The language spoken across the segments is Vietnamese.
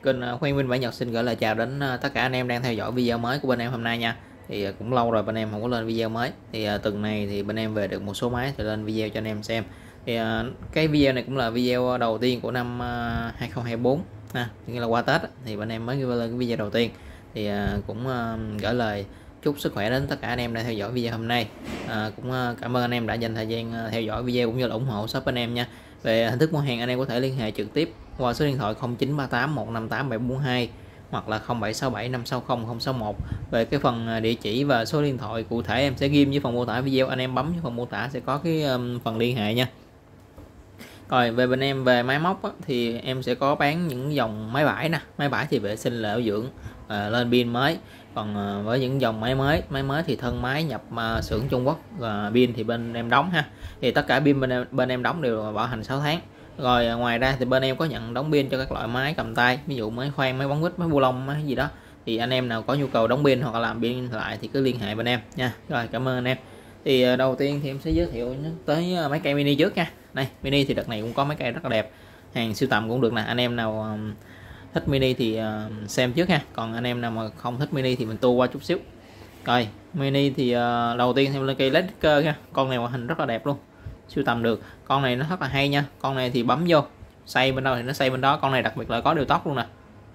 Kênh Khoan Minh Bản Nhật xin gửi lời chào đến tất cả anh em đang theo dõi video mới của bên em hôm nay nha. Thì cũng lâu rồi bên em không có lên video mới. Thì tuần này thì bên em về được một số máy thì lên video cho anh em xem. Thì cái video này cũng là video đầu tiên của năm 2024 ha, nghĩa là qua Tết thì bên em mới lên cái video đầu tiên. Thì cũng gửi lời chúc sức khỏe đến tất cả anh em đang theo dõi video hôm nay. Cũng cảm ơn anh em đã dành thời gian theo dõi video cũng như là ủng hộ shop bên em nha. Về hình thức mua hàng anh em có thể liên hệ trực tiếp qua số điện thoại 0938 158 742 hoặc là 0767 560 061. Về cái phần địa chỉ và số điện thoại cụ thể em sẽ ghi dưới phần mô tả video, anh em bấm dưới phần mô tả sẽ có cái phần liên hệ nha. Rồi về bên em về máy móc á, thì em sẽ có bán những dòng máy bãi nè, máy bãi thì vệ sinh bảo dưỡng lên pin mới. Còn với những dòng máy mới thì thân máy nhập xưởng Trung Quốc, pin thì bên em đóng ha. Thì tất cả pin bên em đóng đều bảo hành 6 tháng. Rồi ngoài ra thì bên em có nhận đóng pin cho các loại máy cầm tay, ví dụ máy khoan, máy bóng vít, máy bu lông, máy gì đó. Thì anh em nào có nhu cầu đóng pin hoặc là làm pin lại thì cứ liên hệ bên em nha. Rồi cảm ơn anh em. Thì đầu tiên thì em sẽ giới thiệu tới máy cây mini trước nha. Đây mini thì đợt này cũng có mấy cây rất là đẹp, hàng siêu tầm cũng được nè. Anh em nào thích mini thì xem trước ha, còn anh em nào mà không thích mini thì mình tua qua chút xíu. Rồi mini thì đầu tiên thêm lên cây LED cơ ha, con này ngoại hình rất là đẹp luôn, siêu tầm được. Con này nó rất là hay nha, con này thì bấm vô xoay bên đâu thì nó xoay bên đó. Con này đặc biệt là có điều tốc luôn nè,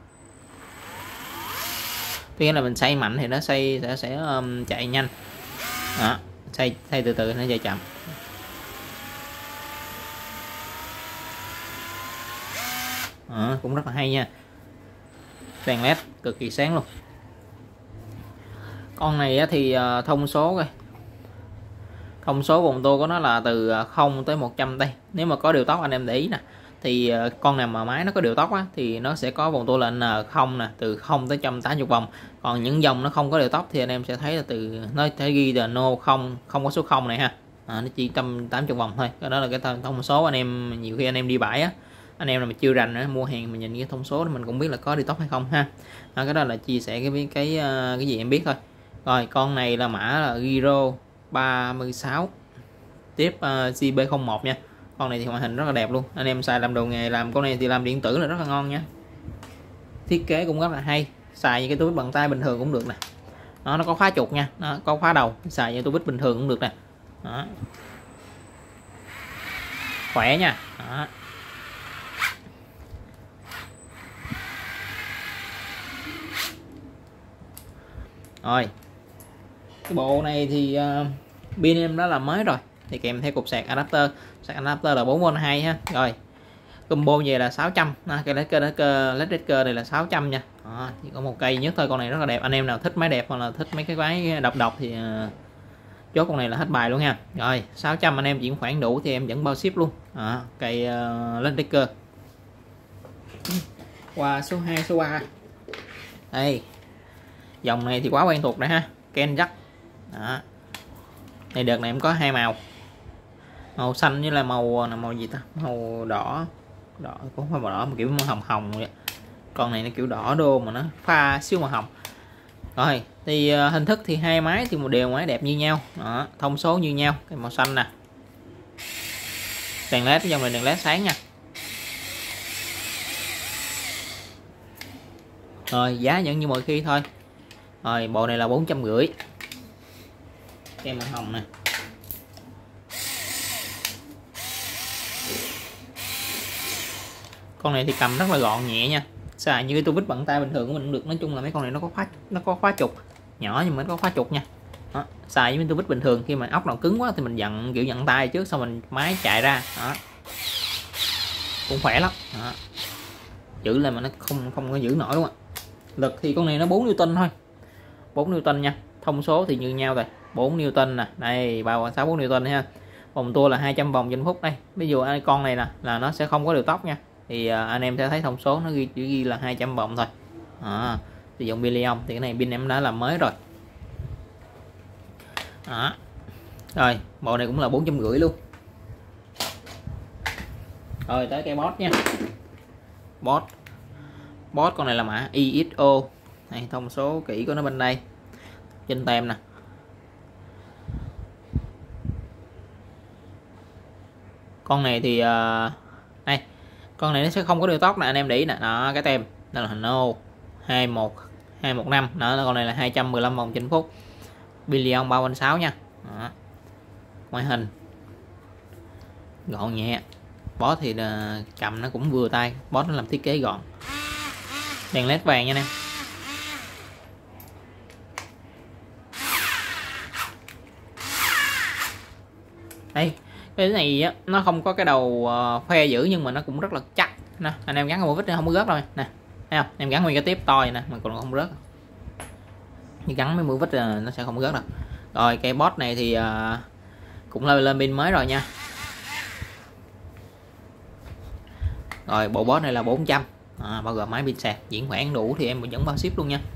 tuy nhiên là mình xoay mạnh thì nó xoay sẽ chạy nhanh đó, xoay từ từ nó chạy chậm. Cũng rất là hay nha, đèn led cực kỳ sáng luôn. Con này thì thông số coi, thông số vòng tua của nó là từ 0 tới 100 đây. Nếu mà có điều tốc anh em để ý nè, thì con nào mà máy nó có điều tốc á, thì nó sẽ có vòng tua là N0 nè, từ 0 tới 180 vòng. Còn những dòng nó không có điều tốc thì anh em sẽ thấy là từ nó sẽ ghi là no 0, không có số 0 này ha. Nó chỉ 180 vòng thôi. Cái đó là cái thông số anh em, nhiều khi anh em đi bãi á, anh em là mà chưa rành nữa, mua hàng mình nhìn cái thông số thì mình cũng biết là có điều tốc hay không ha. Cái đó là chia sẻ cái gì em biết thôi. Rồi con này là mã là Giro 36 tiếp CB01 nha. Con này thì ngoại hình rất là đẹp luôn, anh em xài làm đồ nghề, làm con này thì làm điện tử là rất là ngon nha. Thiết kế cũng rất là hay, xài như cái túi bằng tay bình thường cũng được nè. Nó có khóa trục nha, nó có khóa đầu, xài như túi bích bình thường cũng được nè. Đó, khỏe nha. Đó. Rồi cái bộ này thì pin em đã làm mới rồi, thì kèm theo cục sạc adapter là 4V 2 ha. Rồi combo về là 600, cái LED cơ này là 600 nha. Đó, chỉ có một cây nhất thôi. Con này rất là đẹp, anh em nào thích máy đẹp hoặc là thích mấy cái máy độc thì chốt con này là hết bài luôn nha. Rồi 600 anh em chuyển khoản đủ thì em vẫn bao ship luôn. Cây LED cơ. Qua số 2 số 3 đây, dòng này thì quá quen thuộc rồi ha, Ken Jack. Đó, này đợt này em có hai màu xanh với là màu gì ta, màu đỏ cũng không phải màu đỏ mà kiểu màu hồng hồng vậy. Con này nó kiểu đỏ đô mà nó pha xíu màu hồng. Rồi thì hình thức thì hai máy thì một đều máy đẹp như nhau. Đó, thông số như nhau. Cái màu xanh nè, đèn led, dòng này đèn led sáng nha. Rồi giá vẫn như mọi khi thôi. Rồi bộ này là 450. Cái màu hồng nè, con này thì cầm rất là gọn nhẹ nha, xài như cái tua vít bằng tay bình thường của mình cũng được. Nói chung là mấy con này nó có khóa trục nhỏ nhưng mà nó có khóa trục nha. Đó, xài với tua vít bình thường, khi mà ốc nào cứng quá thì mình dặn tay trước, xong mình máy chạy ra. Đó, cũng khỏe lắm. Đó, giữ lại mà nó không có giữ nổi luôn ạ. Lực thì con này nó 4 Newton thôi, 4 Newton nha. Thông số thì như nhau rồi, 4 Newton nè, đây 364 Newton ha. Vòng tua là 200 vòng trên phút đây. Ví dụ con này nè là nó sẽ không có điều tốc nha, thì anh em sẽ thấy thông số nó chỉ ghi là 200 vòng thôi. Sử dụng pin li-ion thì cái này pin em đã làm mới rồi. Đó. Rồi bộ này cũng là 450 luôn. Rồi tới cây boss nha. Boss con này là mã ISO. Này, thông số kỹ của nó bên đây trên tem nè. Con này thì đây, con này nó sẽ không có điều tốc nè, anh em để ý nè. Đó, cái tem Đó là Hino 21215, đó con này là 215 vòng trên phút, Billion 3.6 nha. Đó. Ngoại hình gọn nhẹ, boss thì cầm nó cũng vừa tay, boss nó làm thiết kế gọn, đèn led vàng nha em. Đây cái này á, nó không có cái đầu khoe dữ nhưng mà nó cũng rất là chắc nè, anh em gắn một vít không có rớt đâu nè, thấy không, em gắn nguyên cái tiếp to vậy nè mà còn không rớt, như gắn mấy mũi vít nó sẽ không rớt đâu. Rồi cây boss này thì cũng lên pin mới rồi nha. Rồi bộ boss này là 400, bao gồm máy pin sạc, chuyển khoản đủ thì em vẫn bao ship luôn nha.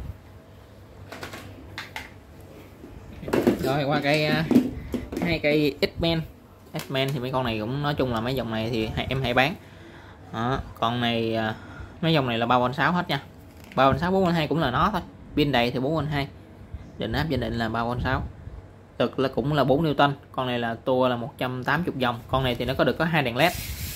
Rồi qua cây hai cây X-Men thì mấy con này cũng nói chung là mấy dòng này thì em hay bán. Đó, con này mấy dòng này là 3.6 hết nha, 3.6 4.2 cũng là nó thôi, pin đầy thì 4.2, định áp gia định là 3.6, cực là cũng là 4 Newton. Con này là tua là 180 vòng, con này thì nó có được có 2 đèn led.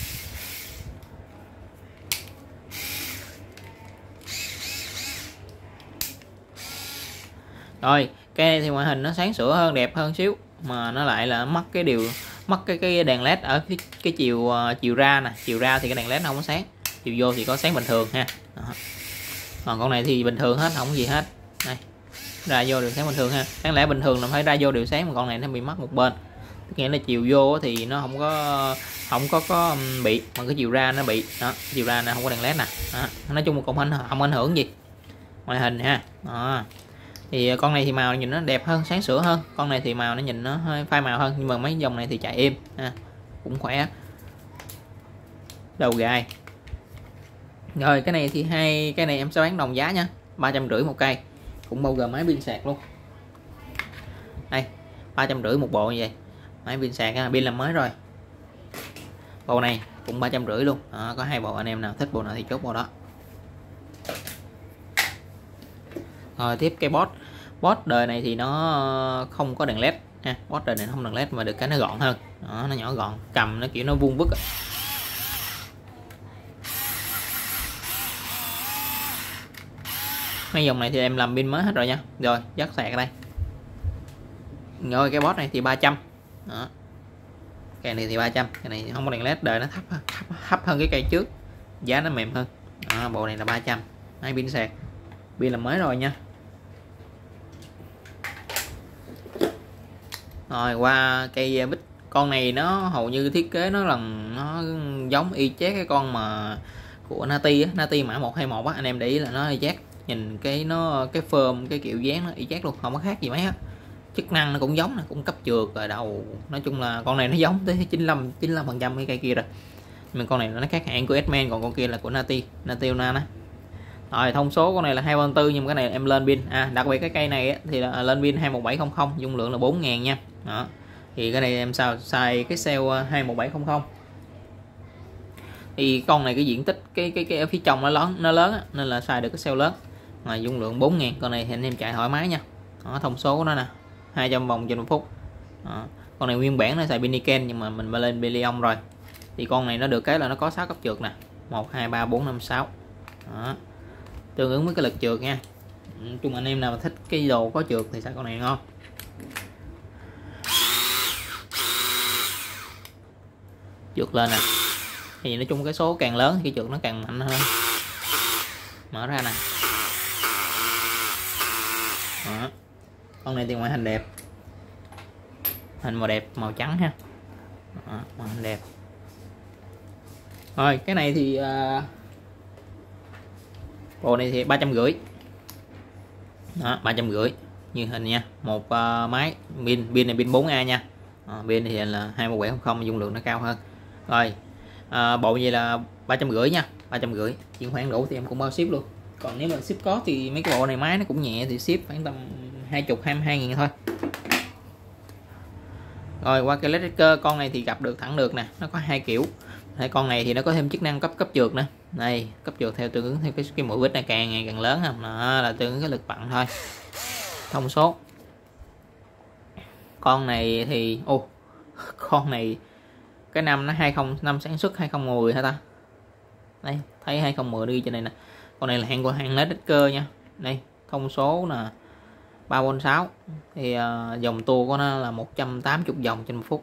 Rồi cái này thì ngoại hình nó sáng sủa hơn, đẹp hơn xíu, mà nó lại là mất cái đèn led ở cái chiều ra nè, chiều ra thì cái đèn led nó không có sáng, chiều vô thì có sáng bình thường ha. Đó. Còn con này thì bình thường hết, không có gì hết. Đây, ra vô đều sáng bình thường ha, đáng lẽ bình thường là phải ra vô đều sáng mà con này nó bị mất một bên, tức nghĩa là chiều vô thì nó không có bị, mà cái chiều ra nó bị. Đó, chiều ra nó không có đèn led nè. Đó. Nói chung là cũng không ảnh hưởng gì ngoại hình ha. Đó. Thì con này thì màu nhìn nó đẹp hơn, sáng sủa hơn, con này thì màu nó nhìn nó hơi phai màu hơn, nhưng mà mấy dòng này thì chạy êm ha, cũng khỏe. Đầu gài. Rồi cái này thì cái này em sẽ bán đồng giá nha, 350 một cây, cũng bao gồm máy pin sạc luôn. Đây 350 một bộ như vậy, máy pin sạc pin làm mới rồi. Bộ này cũng 350 luôn. Đó, có 2 bộ, anh em nào thích bộ nào thì chốt bộ đó. Rồi tiếp cái boss đời này thì nó không có đèn led ha, boss đời này không đèn led mà được cái nó gọn hơn. Đó, nó nhỏ gọn, cầm nó kiểu nó vuông vức. Mấy dòng này thì em làm pin mới hết rồi nha. Rồi dắt sạc ở đây. Rồi cái boss này thì 300. Đó. Cái này thì 300, cái này không có đèn led, đời nó thấp hơn cái cây trước, giá nó mềm hơn. Đó, bộ này là 300, máy pin sạc, pin làm mới rồi nha. Rồi qua cây bích, con này nó hầu như thiết kế nó giống y chang cái con mà của Nati á, Nati mã 121 á, anh em để ý là nó y chang, nhìn cái form, cái kiểu dáng nó y chang luôn, không có khác gì mấy á. Chức năng nó cũng giống, cũng cấp trượt rồi đầu, nói chung là con này nó giống tới 95% cái cây kia rồi, nhưng con này nó khác hãng của X-Men, còn con kia là của Nati Unan á. Rồi thông số con này là 2.4, nhưng mà cái này em lên pin đặc biệt cái cây này á, thì là lên pin 21700, dung lượng là 4.000 nha. Đó, thì cái này em xài cái cell 21700, thì con này cái diện tích cái ở phía trong nó lớn á, nên là xài được cái cell lớn, mà dung lượng 4.000. Con này thì anh em chạy thoải mái nha. Đó, thông số của nó nè, 200 vòng trên 1 phút. Đó. Con này nguyên bản nó xài pin Niken, nhưng mà mình lên Billion rồi, thì con này nó được cái là nó có 6 cấp trượt nè, 1 2 3 4 5 6. Đó, tương ứng với cái lực trượt nha. Chung anh em nào mà thích cái đồ có trượt thì xài con này ngon. Trượt lên nè, thì nói chung cái số càng lớn thì cái trượt nó càng mạnh hơn. Mở ra nè. Đó. Con này thì ngoại hình đẹp, hình màu đẹp, màu trắng ha. Đó, màu hình đẹp. Rồi cái này thì bộ này thì 350. Đó, 350 như hình nha, một máy pin này pin 4A nha. Pin thì là 21700, dung lượng nó cao hơn. Rồi bộ gì là 350 nha, 350, chuyển khoản đủ thì em cũng bao ship luôn. Còn nếu mà ship có thì mấy cái bộ này máy nó cũng nhẹ, thì ship khoảng tầm 22.000 thôi. Rồi qua cái electric, con này thì gặp được thẳng được nè, nó có 2 kiểu. Thế con này thì nó có thêm chức năng cấp trượt nữa. Đây, cấp trượt theo tương ứng theo cái mũi vít này càng ngày càng lớn không? Đó là tương ứng cái lực vặn thôi. Thông số. Con này thì con này cái năm nó 20 năm sản xuất 2010 hả ta? Đây, thấy 2010 đi trên này nè. Con này là hàng led cơ nha. Đây thông số là 3V6 thì dòng tua của nó là 180 vòng trên 1 phút.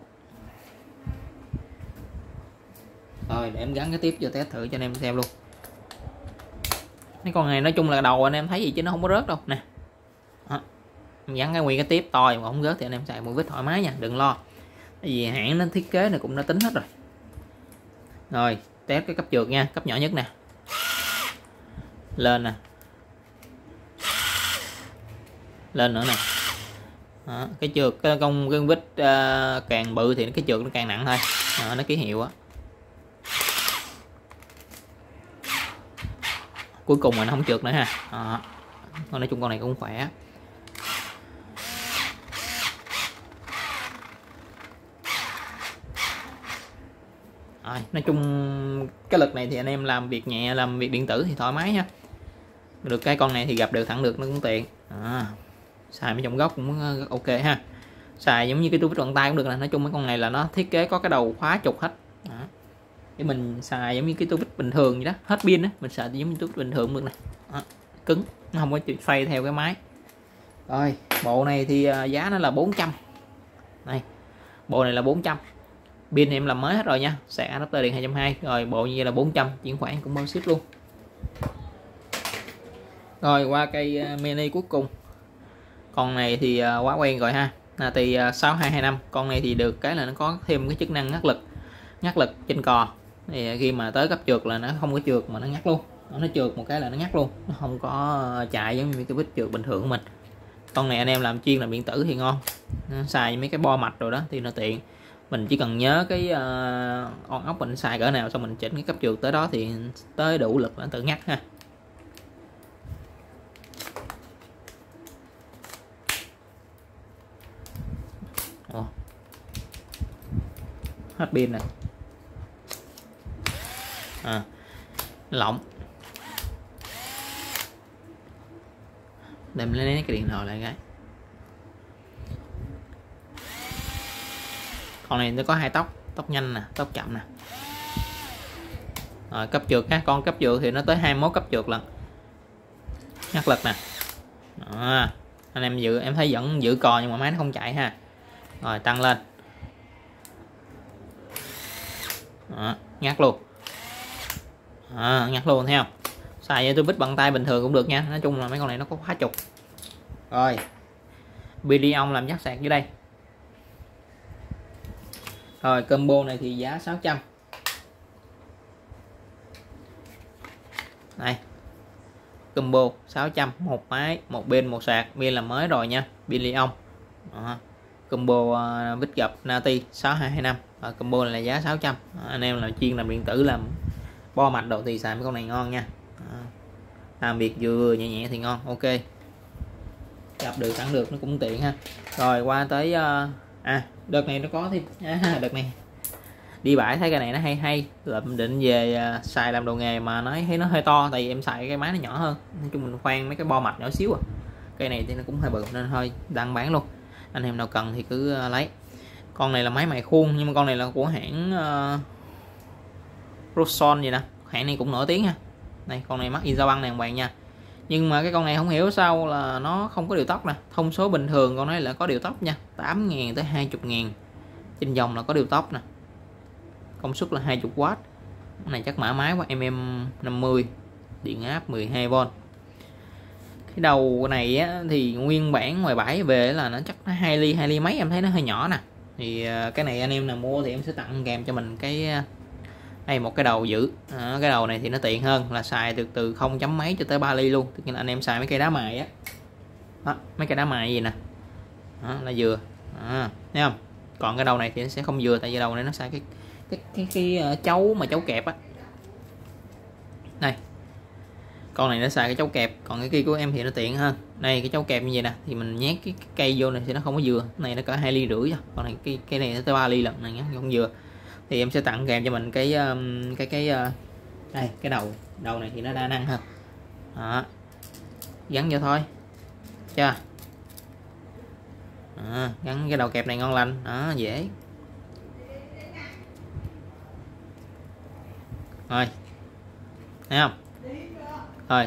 Rồi để em gắn cái tiếp cho test thử cho anh em xem luôn. Cái con này nói chung là đầu anh em thấy gì chứ nó không có rớt đâu nè. Đó. Em gắn cái nguyên cái tiếp to mà không rớt thì anh em xài một vít thoải mái nha, đừng lo. Tại vì hãng nó thiết kế này cũng đã tính hết rồi. Rồi test cái cấp trượt nha, cấp nhỏ nhất nè. Lên nè. Lên nữa nè. Đó, cái trượt cái vít càng bự thì cái trượt nó càng nặng thôi. Đó, nó ký hiệu á. Cuối cùng mà nó không trượt nữa ha. Đó. Nói chung con này cũng khỏe. Rồi, nói chung cái lực này thì anh em làm việc nhẹ, làm việc điện tử thì thoải mái nha. Được cái con này thì gặp đều thẳng được nó cũng tiện. Xài mấy trong góc cũng ok ha. Xài giống như cái túi vít bằng tay cũng được nè. Nói chung mấy con này là nó thiết kế có cái đầu khóa trục hết. Đó. Để mình xài giống như cái túi vít bình thường vậy đó, hết pin á, mình xài giống như túi vít bình thường được nè. Đó. Cứng, nó không có xoay theo cái máy. Rồi, bộ này thì giá nó là 400. Đây. Bộ này là 400. Pin em làm mới hết rồi nha, sạc adapter điện 220. Rồi bộ như vậy là 400, chuyển khoản cũng bao ship luôn. Rồi qua cây mini cuối cùng. Con này thì quá quen rồi ha. Thì 6225. Con này thì được cái là nó có thêm cái chức năng ngắt lực trên cò. Thì khi mà tới cấp trượt là nó không có trượt mà nó ngắt luôn. Nó trượt một cái là nó ngắt luôn, nó không có chạy giống như cái vít trượt bình thường của mình. Con này anh em làm chuyên làm điện tử thì ngon. Xài mấy cái bo mạch rồi đó thì nó tiện. Mình chỉ cần nhớ cái on off mình xài cỡ nào, xong mình chỉnh cái cấp trượt tới đó thì tới đủ lực nó tự ngắt ha. Hết pin nè. Lỏng. Để mình lấy cái điện thoại lại cái. Con này nó có hai tốc nhanh nè, tốc chậm nè. Rồi cấp trượt ha, con cấp trượt thì nó tới 21 cấp trượt lần. Ngắt lực nè. Đó. Anh em em thấy vẫn giữ cò nhưng mà máy nó không chạy ha. Rồi tăng lên. Đó, ngắt luôn. Ngắt luôn thấy không? Xài với tôi vít bằng tay bình thường cũng được nha. Nói chung là mấy con này nó có khóa trục. Rồi video làm dắt sạc dưới đây. Rồi combo này thì giá 600. Đây. Combo 600, một máy, một pin, một sạc, pin là mới rồi nha, pin Li-ông. Combo vít gập Nati 6225. Combo này là giá 600. Anh em là chuyên làm điện tử, làm bo mạch đồ thì xài mấy con này ngon nha. Làm việc vừa nhẹ nhẹ thì ngon, ok. Gặp được thẳng được nó cũng tiện ha. Rồi qua tới đợt này nó có thêm đợt này đi bãi thấy cái này nó hay lượm định về xài làm đồ nghề mà nói thấy nó hơi to, tại vì em xài cái máy nó nhỏ hơn. Nói chung mình khoan mấy cái bo mạch nhỏ xíu cây này thì nó cũng hơi bự nên thôi đang bán luôn, anh em nào cần thì cứ lấy. Con này là máy mài khuôn nhưng mà con này là của hãng Roson gì nè, hãng này cũng nổi tiếng ha. Đây con này mắc in ra băng đàng hoàng nha, nhưng mà cái con này không hiểu sao là nó không có điều tốc nè. Thông số bình thường con này là có điều tốc nha, 8.000 tới 20.000 trên dòng là có điều tốc nè, công suất là 20W. Cái này chắc mã máy của MM50, điện áp 12V. Cái đầu này á, thì nguyên bản ngoài bãi về là nó chắc nó 2 ly mấy, em thấy nó hơi nhỏ nè. Thì cái này anh em nào mua thì em sẽ tặng kèm cho mình cái đây một cái đầu giữ. Cái đầu này thì nó tiện hơn, là xài được từ 0 chấm mấy cho tới 3 ly luôn. Tức là anh em xài mấy cây đá mài á, mấy cây đá mài gì nè, là vừa, thấy không? Còn cái đầu này thì nó sẽ không vừa, tại vì đầu này nó xài cái chấu mà chấu kẹp á. Đây con này nó xài cái chấu kẹp, còn cái kia của em thì nó tiện hơn. Đây cái chấu kẹp như vậy nè, thì mình nhét cái cây vô này thì nó không có vừa. Cái này nó cỡ 2 ly rưỡi, còn này cái này nó tới 3 ly lần này nhá, không vừa. Thì em sẽ tặng kèm cho mình cái đây cái đầu này thì nó đa năng hơn. Đó. Gắn vô thôi chưa. Gắn cái đầu kẹp này ngon lành đó, dễ. Rồi thấy không, Rồi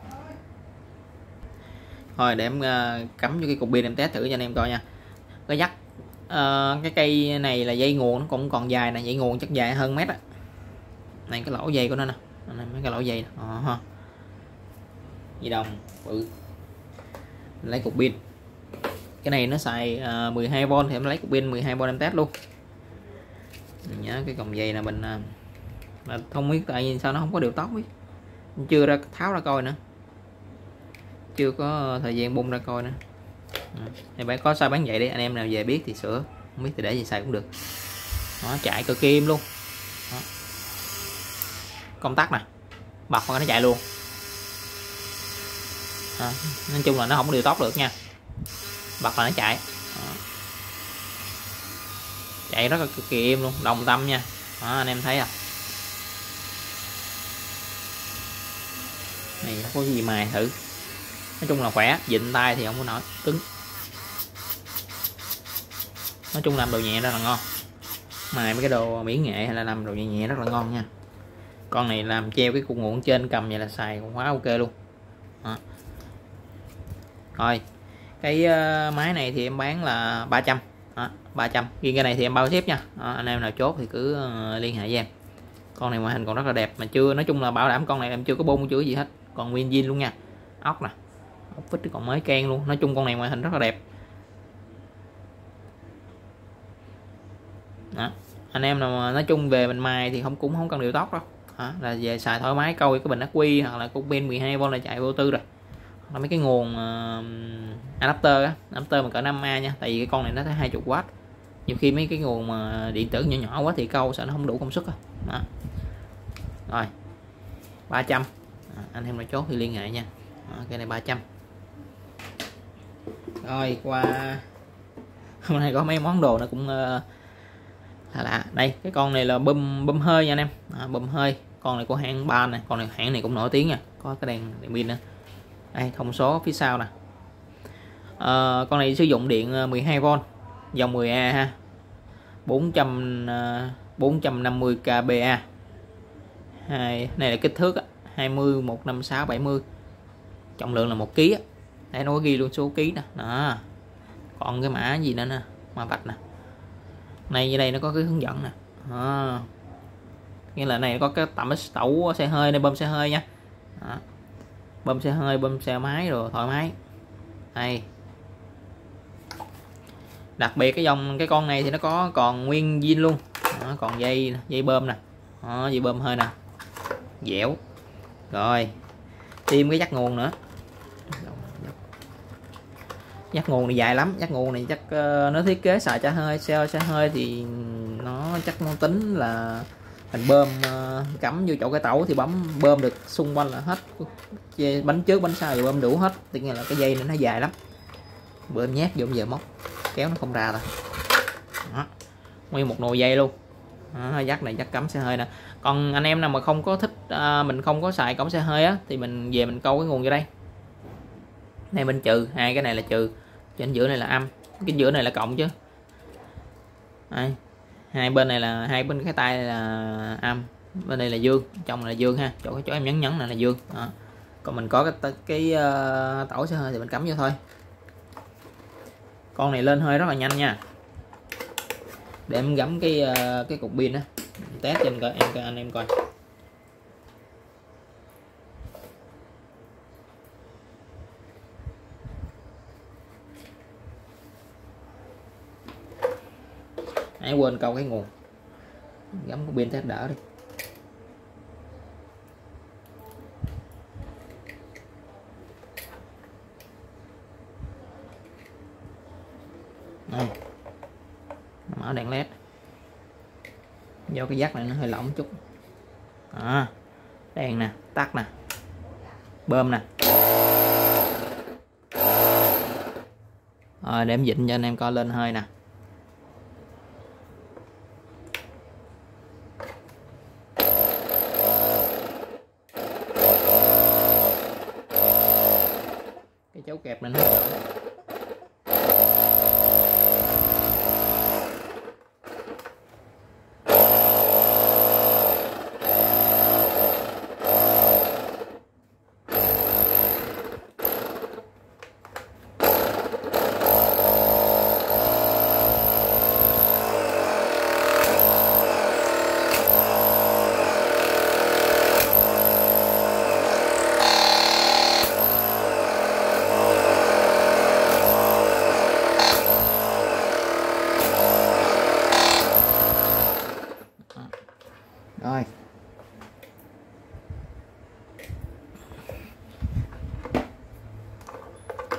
thôi để em cắm vô cái cục pin em test thử cho anh em coi nha. Cái dắt cái cây này là dây nguồn nó cũng còn dài nè, dây nguồn chắc dài hơn mét á. Này cái lỗ dây của nó nè, mấy cái lỗ dây dây đồng bự. Lấy cục pin, cái này nó xài 12V thì em lấy cục pin 12V em test luôn. Mình nhớ cái còng dây là mình là không biết tại vì sao nó không có điều tóc ấy, chưa ra tháo ra coi nữa, chưa có thời gian bung ra coi nữa. Thì phải có sao bán vậy đi, anh em nào về biết thì sửa, không biết thì để gì xài cũng được. Nó chạy cực kim luôn. Đó. Công tắc nè, bật vào nó chạy luôn. Đó. Nói chung là nó không có điều tốc được nha, bật vào nó chạy. Đó. Chạy rất là cực kỳ im luôn, đồng tâm nha. Đó, anh em thấy à, này nó có gì mài thử. Nói chung là khỏe, vịn tay thì không có nổi, cứng. Nói chung làm đồ nhẹ rất là ngon, mài mấy cái đồ mỹ nghệ hay là làm đồ nhẹ nhẹ rất là ngon nha. Con này làm treo cái cục nguồn trên cầm vậy là xài cũng quá ok luôn. Đó. Rồi cái máy này thì em bán là 300. Đó, 300 riêng cái này thì em bao ship nha. Đó, anh em nào chốt thì cứ liên hệ với em. Con này ngoại hình còn rất là đẹp mà chưa, nói chung là bảo đảm con này em chưa có bung chưa gì hết, còn nguyên zin luôn nha. Ốc nè, ốc vít còn mới can luôn. Nói chung con này ngoại hình rất là đẹp. Đó. Anh em nào mà nói chung về mình mài thì cũng không cần điều tóc đâu. Đó, là về xài thoải mái, câu cái bình ắc quy hoặc là cục pin 12V là chạy vô tư rồi. Là mấy cái nguồn adapter á, adapter mà cỡ 5A nha, tại vì cái con này nó tới 20W. Nhiều khi mấy cái nguồn mà điện tử nhỏ nhỏ quá thì câu sợ nó không đủ công suất á. Đó. Rồi 300. Anh em nào chốt thì liên hệ nha. Đó, cái này 300. Rồi qua hôm nay có mấy món đồ nó cũng lạ. Đây cái con này là bơm hơi nha anh em. Bơm hơi, con này của hãng Ban này, con này hãng này cũng nổi tiếng nha, có cái đèn pin nữa. Đây thông số phía sau nè. Con này sử dụng điện 12V dòng 10A ha, 450 kVA. Này là kích thước 20 156 70, trọng lượng là 1 kg. Đây nó có ghi luôn số ký nè. Đó. Còn cái mã gì nữa nè, mã vạch nè. Này như đây nó có cái hướng dẫn nè. Đó. Nghĩa là này có cái tẩu xe hơi này, bơm xe hơi nha. Đó. Bơm xe hơi, bơm xe máy rồi thoải mái. Đây. Đặc biệt cái dòng cái con này thì nó có còn nguyên zin luôn. Đó, còn dây bơm nè. Đó, dây bơm hơi nè. Dẻo. Rồi. Thêm cái dắt nguồn nữa. Dắt nguồn này dài lắm, dắt nguồn này chắc nó thiết kế xài xe hơi thì nó chắc nó tính là mình bơm cắm vô chỗ cái tẩu thì bấm bơm được xung quanh là hết, bánh trước bánh sau thì bơm đủ hết, tức là cái dây này nó dài lắm, bơm nhét vô giờ móc kéo nó không ra rồi. Đó. Nguyên một nồi dây luôn. Đó, dắt này dắt cắm xe hơi nè. Còn anh em nào mà không có thích mình không có xài cổng xe hơi á thì mình về mình câu cái nguồn vô đây. Này bên trừ, hai cái này là trừ, trên giữa này là âm, cái giữa này là cộng chứ. Đây. Hai bên này là hai bên cái tay là âm, bên đây là dương, trong là dương ha, chỗ em nhấn này là dương. Đó. Còn mình có cái tẩu xe hơi thì mình cắm vô thôi. Con này lên hơi rất là nhanh nha. Để em gắm cái cục pin á, test cho anh em coi. Hãy quên câu cái nguồn, gắm cái pin test đỡ đi. Đây. Mở đèn led, do cái dắt này nó hơi lỏng chút. Đó. Đèn nè, tắt nè, bơm nè. Rồi để em vịn cho anh em coi lên hơi nè. Cái chấu kẹp lên hết.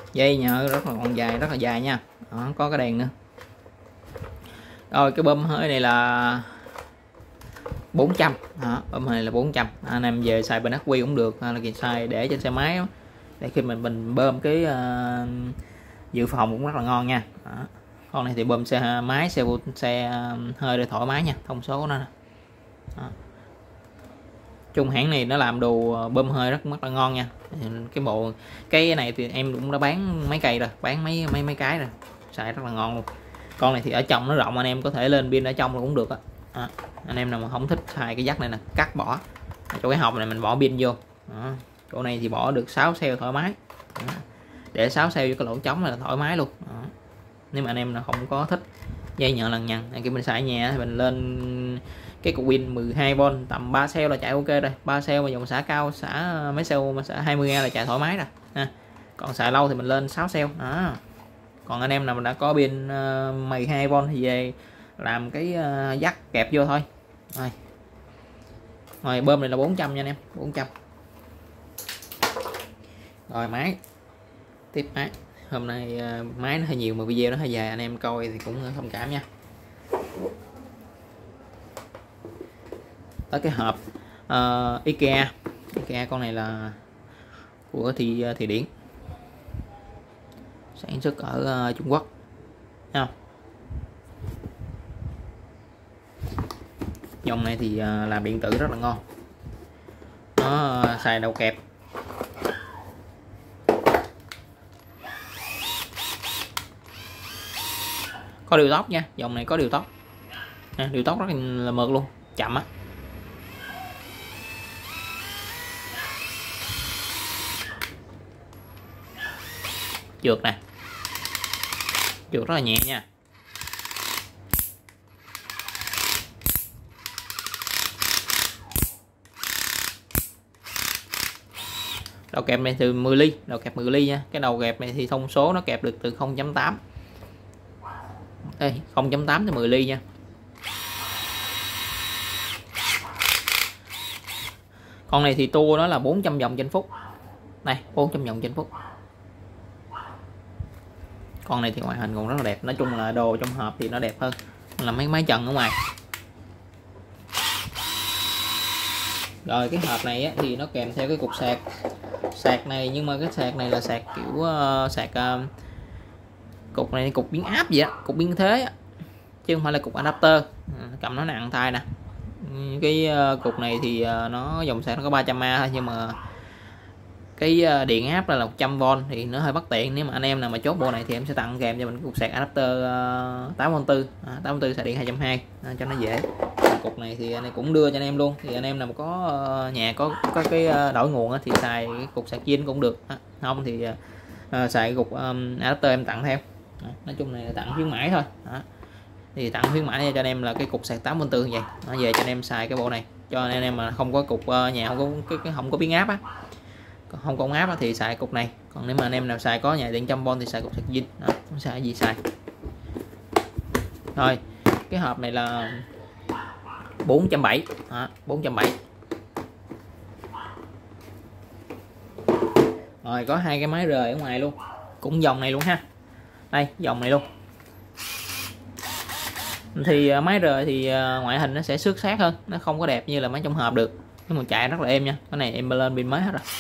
dây nhợ rất là còn dài, rất là dài nha. Đó, có cái đèn nữa. Rồi cái bơm hơi này là 400. Đó, bơm hơi là 400. Anh em về xài bên HQ cũng được, hay là xài để trên xe máy đó, để khi mình bơm cái dự phòng cũng rất là ngon nha. Đó. Con này thì bơm xe máy, xe hơi để thoải mái nha, thông số của nó. Đó. Chung hãng này nó làm đồ bơm hơi rất là ngon nha. Cái này thì em cũng đã bán mấy cây rồi, bán mấy cái rồi, xài rất là ngon luôn. Con này thì ở trong nó rộng, anh em có thể lên pin ở trong cũng được á. Anh em nào mà không thích xài cái jack này nè, cắt bỏ chỗ cái hộp này mình bỏ pin vô. Đó. Chỗ này thì bỏ được 6 cell thoải mái. Đó. Để 6 cell vô cái lỗ trống là thoải mái luôn. Đó. Nếu mà anh em nào không có thích dây nhợ lằng nhằng khi mình xài nhà thì mình lên cái cục pin 12V tầm 3 cell là chạy ok rồi. 3 cell mà dòng xả cao, xả mấy cell mà xả 20A là chạy thoải mái rồi ha. Còn xài lâu thì mình lên 6 cell. Đó. Còn anh em nào mà đã có pin 12V thì về làm cái jack kẹp vô thôi. Rồi bơm này là 400 nha anh em, 400. Rồi máy tiếp máy. Hôm nay máy nó hơi nhiều mà video nó hơi dài, anh em coi thì cũng thông cảm nha. Tới cái hộp IKEA. Con này là của Thụy Điển, sản xuất ở Trung Quốc nha. Dòng này thì làm điện tử rất là ngon. Nó xài đầu kẹp. Có điều tốc nha, dòng này có điều tốc. Điều tốc rất là mượt luôn, chậm á. Trượt nè, trượt rất là nhẹ nha. Đầu kẹp này từ 10 ly, đầu kẹp 10 ly nha. Cái đầu kẹp này thì thông số nó kẹp được từ 0.8 đây, 0.8 tới 10 ly nha. Con này thì tua nó là 400 vòng trên phút. Này, 400 vòng trên phút. Con này thì ngoại hình còn rất là đẹp. Nói chung là đồ trong hộp thì nó đẹp hơn là mấy máy trần ở ngoài. Rồi cái hộp này á, thì nó kèm theo cái cục sạc này, nhưng mà cái sạc này là sạc kiểu cục này cục biến áp vậy á, cục biến thế á, chứ không phải là cục adapter. Cầm nó nặng tay nè. Cái cục này thì nó dòng sạc nó có 300A thôi, nhưng mà cái điện áp là 100V thì nó hơi bất tiện. Nếu mà anh em nào mà chốt bộ này thì em sẽ tặng kèm cho mình cục sạc adapter 8V4, 8V4 sạc điện 220 cho nó dễ. Cục này thì anh em cũng đưa cho anh em luôn. Thì anh em nào mà có nhà có cái đổi nguồn thì xài cái cục sạc zin cũng được. Không thì xài cục adapter em tặng theo. Nói chung này là tặng khuyến mãi thôi. Thì tặng khuyến mãi cho anh em là cái cục sạc 8V4 như vậy. Về cho anh em xài cái bộ này. Cho anh em mà không có cục nhà không có biến áp á, không có ống áp thì xài cục này. Còn nếu mà anh em nào xài có nhà điện 100V thì xài cục sạc zin. Không xài gì xài. Rồi cái hộp này là 470. 470. Rồi có hai cái máy rời ở ngoài luôn, cũng dòng này luôn ha. Đây dòng này luôn. Thì máy rời thì ngoại hình nó sẽ xước sát hơn, nó không có đẹp như là máy trong hộp được, nhưng mà chạy rất là êm nha. Cái này em lên pin mới hết rồi.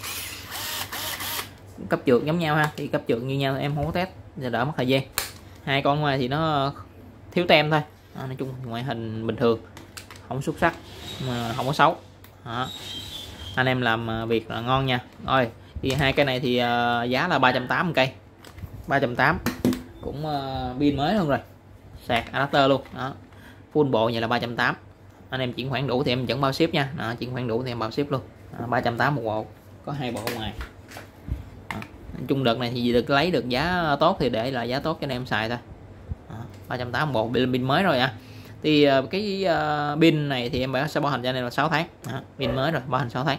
Cấp trượt giống nhau ha, thì cấp trượt như nhau em không có test để đỡ mất thời gian. Hai con ngoài thì nó thiếu tem thôi. Nói chung ngoại hình bình thường, không xuất sắc mà không có xấu. Anh em làm việc là ngon nha. Rồi thì hai cây này thì giá là 380 cây, 380 cũng pin mới luôn rồi, sạc adapter luôn. Full bộ vậy là 380. Anh em chuyển khoản đủ thì em vẫn bao ship nha. Chuyển khoản đủ thì em bao ship luôn. 380 một bộ, có hai bộ ngoài. Nói chung đợt này thì được lấy được giá tốt thì để lại giá tốt cho anh em xài thôi. 380 bộ, pin mới rồi thì cái pin này thì em sẽ bảo hành cho anh em là 6 tháng. Pin mới rồi, bảo hành 6 tháng.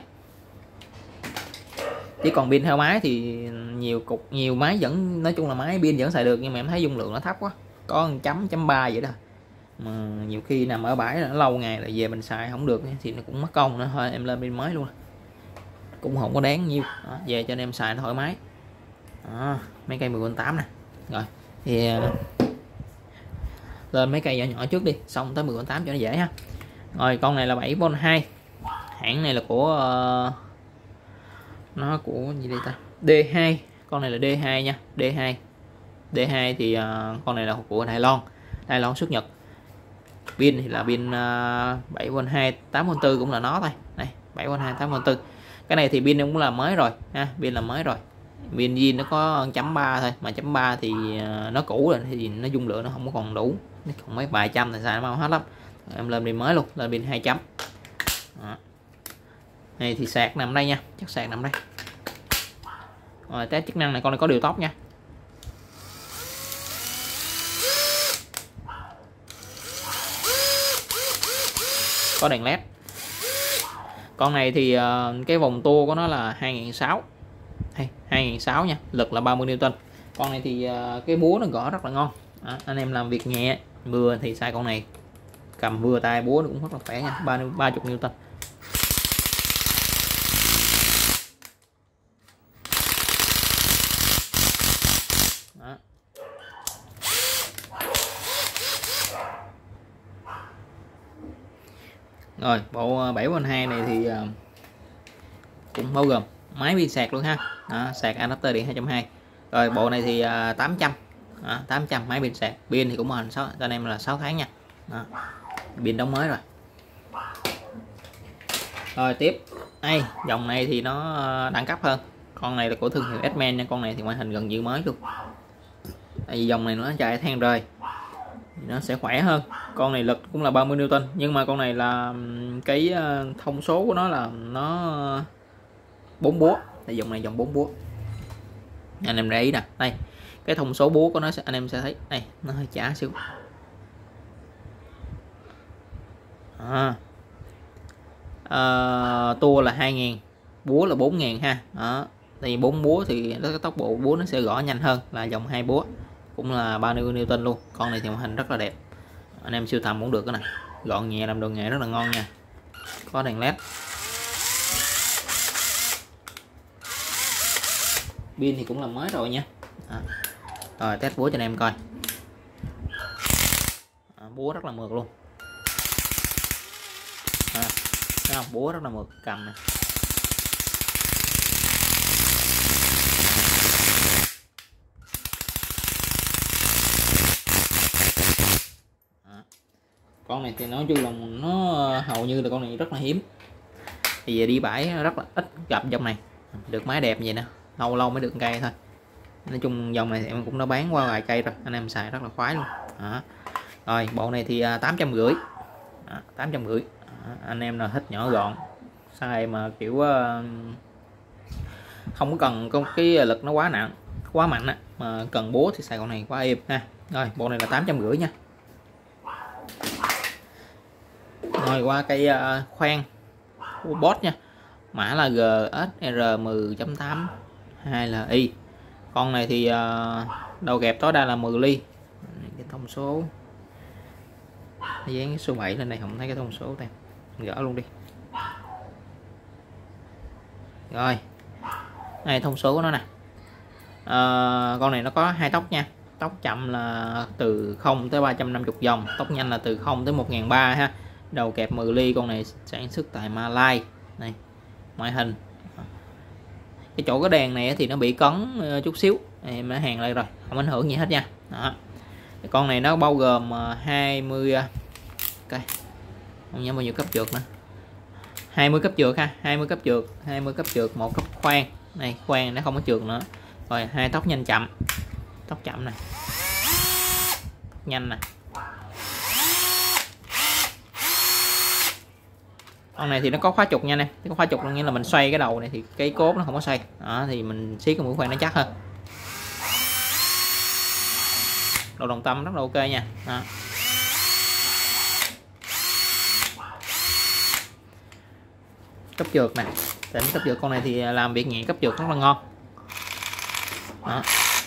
Chỉ còn pin theo máy thì nhiều máy vẫn, nói chung là máy pin vẫn xài được, nhưng mà em thấy dung lượng nó thấp quá, có 1.3 vậy đó. Mà nhiều khi nằm ở bãi nó lâu ngày là về mình xài không được thì nó cũng mất công nữa. Thôi em lên pin mới luôn, cũng không có đáng nhiêu. Về cho anh em xài thoải mái. Đó, mấy cây 10V8 nè. Rồi thì lên mấy cây nhỏ nhỏ trước đi, xong tới 10V8 cho nó dễ ha. Rồi con này là 7V2, hãng này là của nó của gì đây ta, D2, con này là D2 nha, D2 thì con này là của Đài Loan xuất Nhật. Pin thì là pin 7V2 8V4 cũng là nó thôi. Đây 7V2 8V4. Cái này thì pin cũng là mới rồi ha, pin là mới rồi. Pin zin nó có 1.3 thôi, mà 1.3 thì nó cũ rồi thì nó dung lượng nó không có còn đủ, nó còn mấy vài trăm thì xài nó mau hết lắm. Em lên pin mới luôn, lên pin 2 chấm. Đó. Này thì sạc nằm đây nha, chắc sạc nằm đây. Rồi test chức năng này, con này có điều tốc nha. Có đèn led. Con này thì cái vòng tua của nó là 2.600 hay 2.600 nha, lực là 30 N. Con này thì cái búa nó gõ rất là ngon. Đó, anh em làm việc nhẹ vừa thì xài con này, cầm vừa tay búa nó cũng rất là khỏe nha, 30 N. Đó. Rồi bộ 7V2 này thì cũng bao gồm máy pin sạc luôn ha. Đó, sạc adapter điện 2.2. Rồi bộ này thì 800. Đó, 800 máy pin sạc. Pin thì cũng màn 6 cho anh em là 6 tháng nha. Đó, pin đóng mới rồi. Rồi tiếp đây, dòng này thì nó đẳng cấp hơn. Con này là của thương hiệu S-Man nha, con này thì ngoại hình gần như mới luôn. Tại vì dòng này nó chạy than rời, nó sẽ khỏe hơn. Con này lực cũng là 30 N, nhưng mà con này là cái thông số của nó là nó 4 búa. Tại dòng này dòng 4 búa, anh em để ý nè, đây cái thông số búa của nó anh em sẽ thấy đây, nó hơi chả xíu. Tua là 2.000, búa là 4.000 ha. Đó, thì 4 búa thì cái tốc độ búa nó sẽ gõ nhanh hơn là dòng 2 búa, cũng là 30 N luôn. Con này thì màn hình rất là đẹp, anh em siêu tầm cũng được cái này, gọn nhẹ làm đồ nghề rất là ngon nha. Có đèn led. Pin thì cũng là mới rồi nha. Đó. Rồi test búa cho anh em coi. Búa rất là mượt luôn. Thấy không? Búa rất là mượt, cầm này. Con này thì nói chung là nó hầu như là con này rất là hiếm, thì về đi bãi rất là ít gặp dòng này được máy đẹp vậy nè, lâu lâu mới được cây thôi. Nói chung dòng này thì em cũng đã bán qua vài cây rồi, anh em xài rất là khoái luôn. Đó. Rồi bộ này thì 850. 850. Anh em nào thích nhỏ gọn, xài mà kiểu không có cần cái lực nó quá nặng quá mạnh á, mà cần búa thì xài con này quá êm ha. Rồi bộ này là 850 nha. Rồi qua cây khoan của Boss nha, mã là GSR10.8 2LI. Con này thì đầu kẹp tối đa là 10 ly. Cái thông số dán cái số 7 lên đây, không thấy cái thông số đây, gỡ luôn đi. Rồi đây thông số của nó nè. Con này nó có 2 tốc nha. Tốc chậm là từ 0 tới 350 vòng, tốc nhanh là từ 0 tới 1.300 ha. Đầu kẹp 10 ly, con này sản xuất tại Malai này, ngoại hình. Cái chỗ cái đèn này thì nó bị cấn chút xíu, em đã hàn lại rồi, không ảnh hưởng gì hết nha. Đó. Con này nó bao gồm 20 okay. Không nhớ bao nhiêu cấp trượt nữa, 20 cấp trượt ha, 20 cấp trượt, 1 cấp khoan này, khoan nó không có trượt nữa. Rồi 2 tốc nhanh chậm, tốc chậm này, tốc nhanh nè. Con này thì nó có khóa trục nha nè, có khóa trục, nghĩa là mình xoay cái đầu này thì cái cốt nó không có xoay. Đó, thì mình siết cái mũi khoan nó chắc hơn. Độ đồng tâm rất là ok nha. Đó. Cấp trượt nè, tỉnh cấp trượt, con này thì làm việc nhẹ cấp trượt rất là ngon. Đó.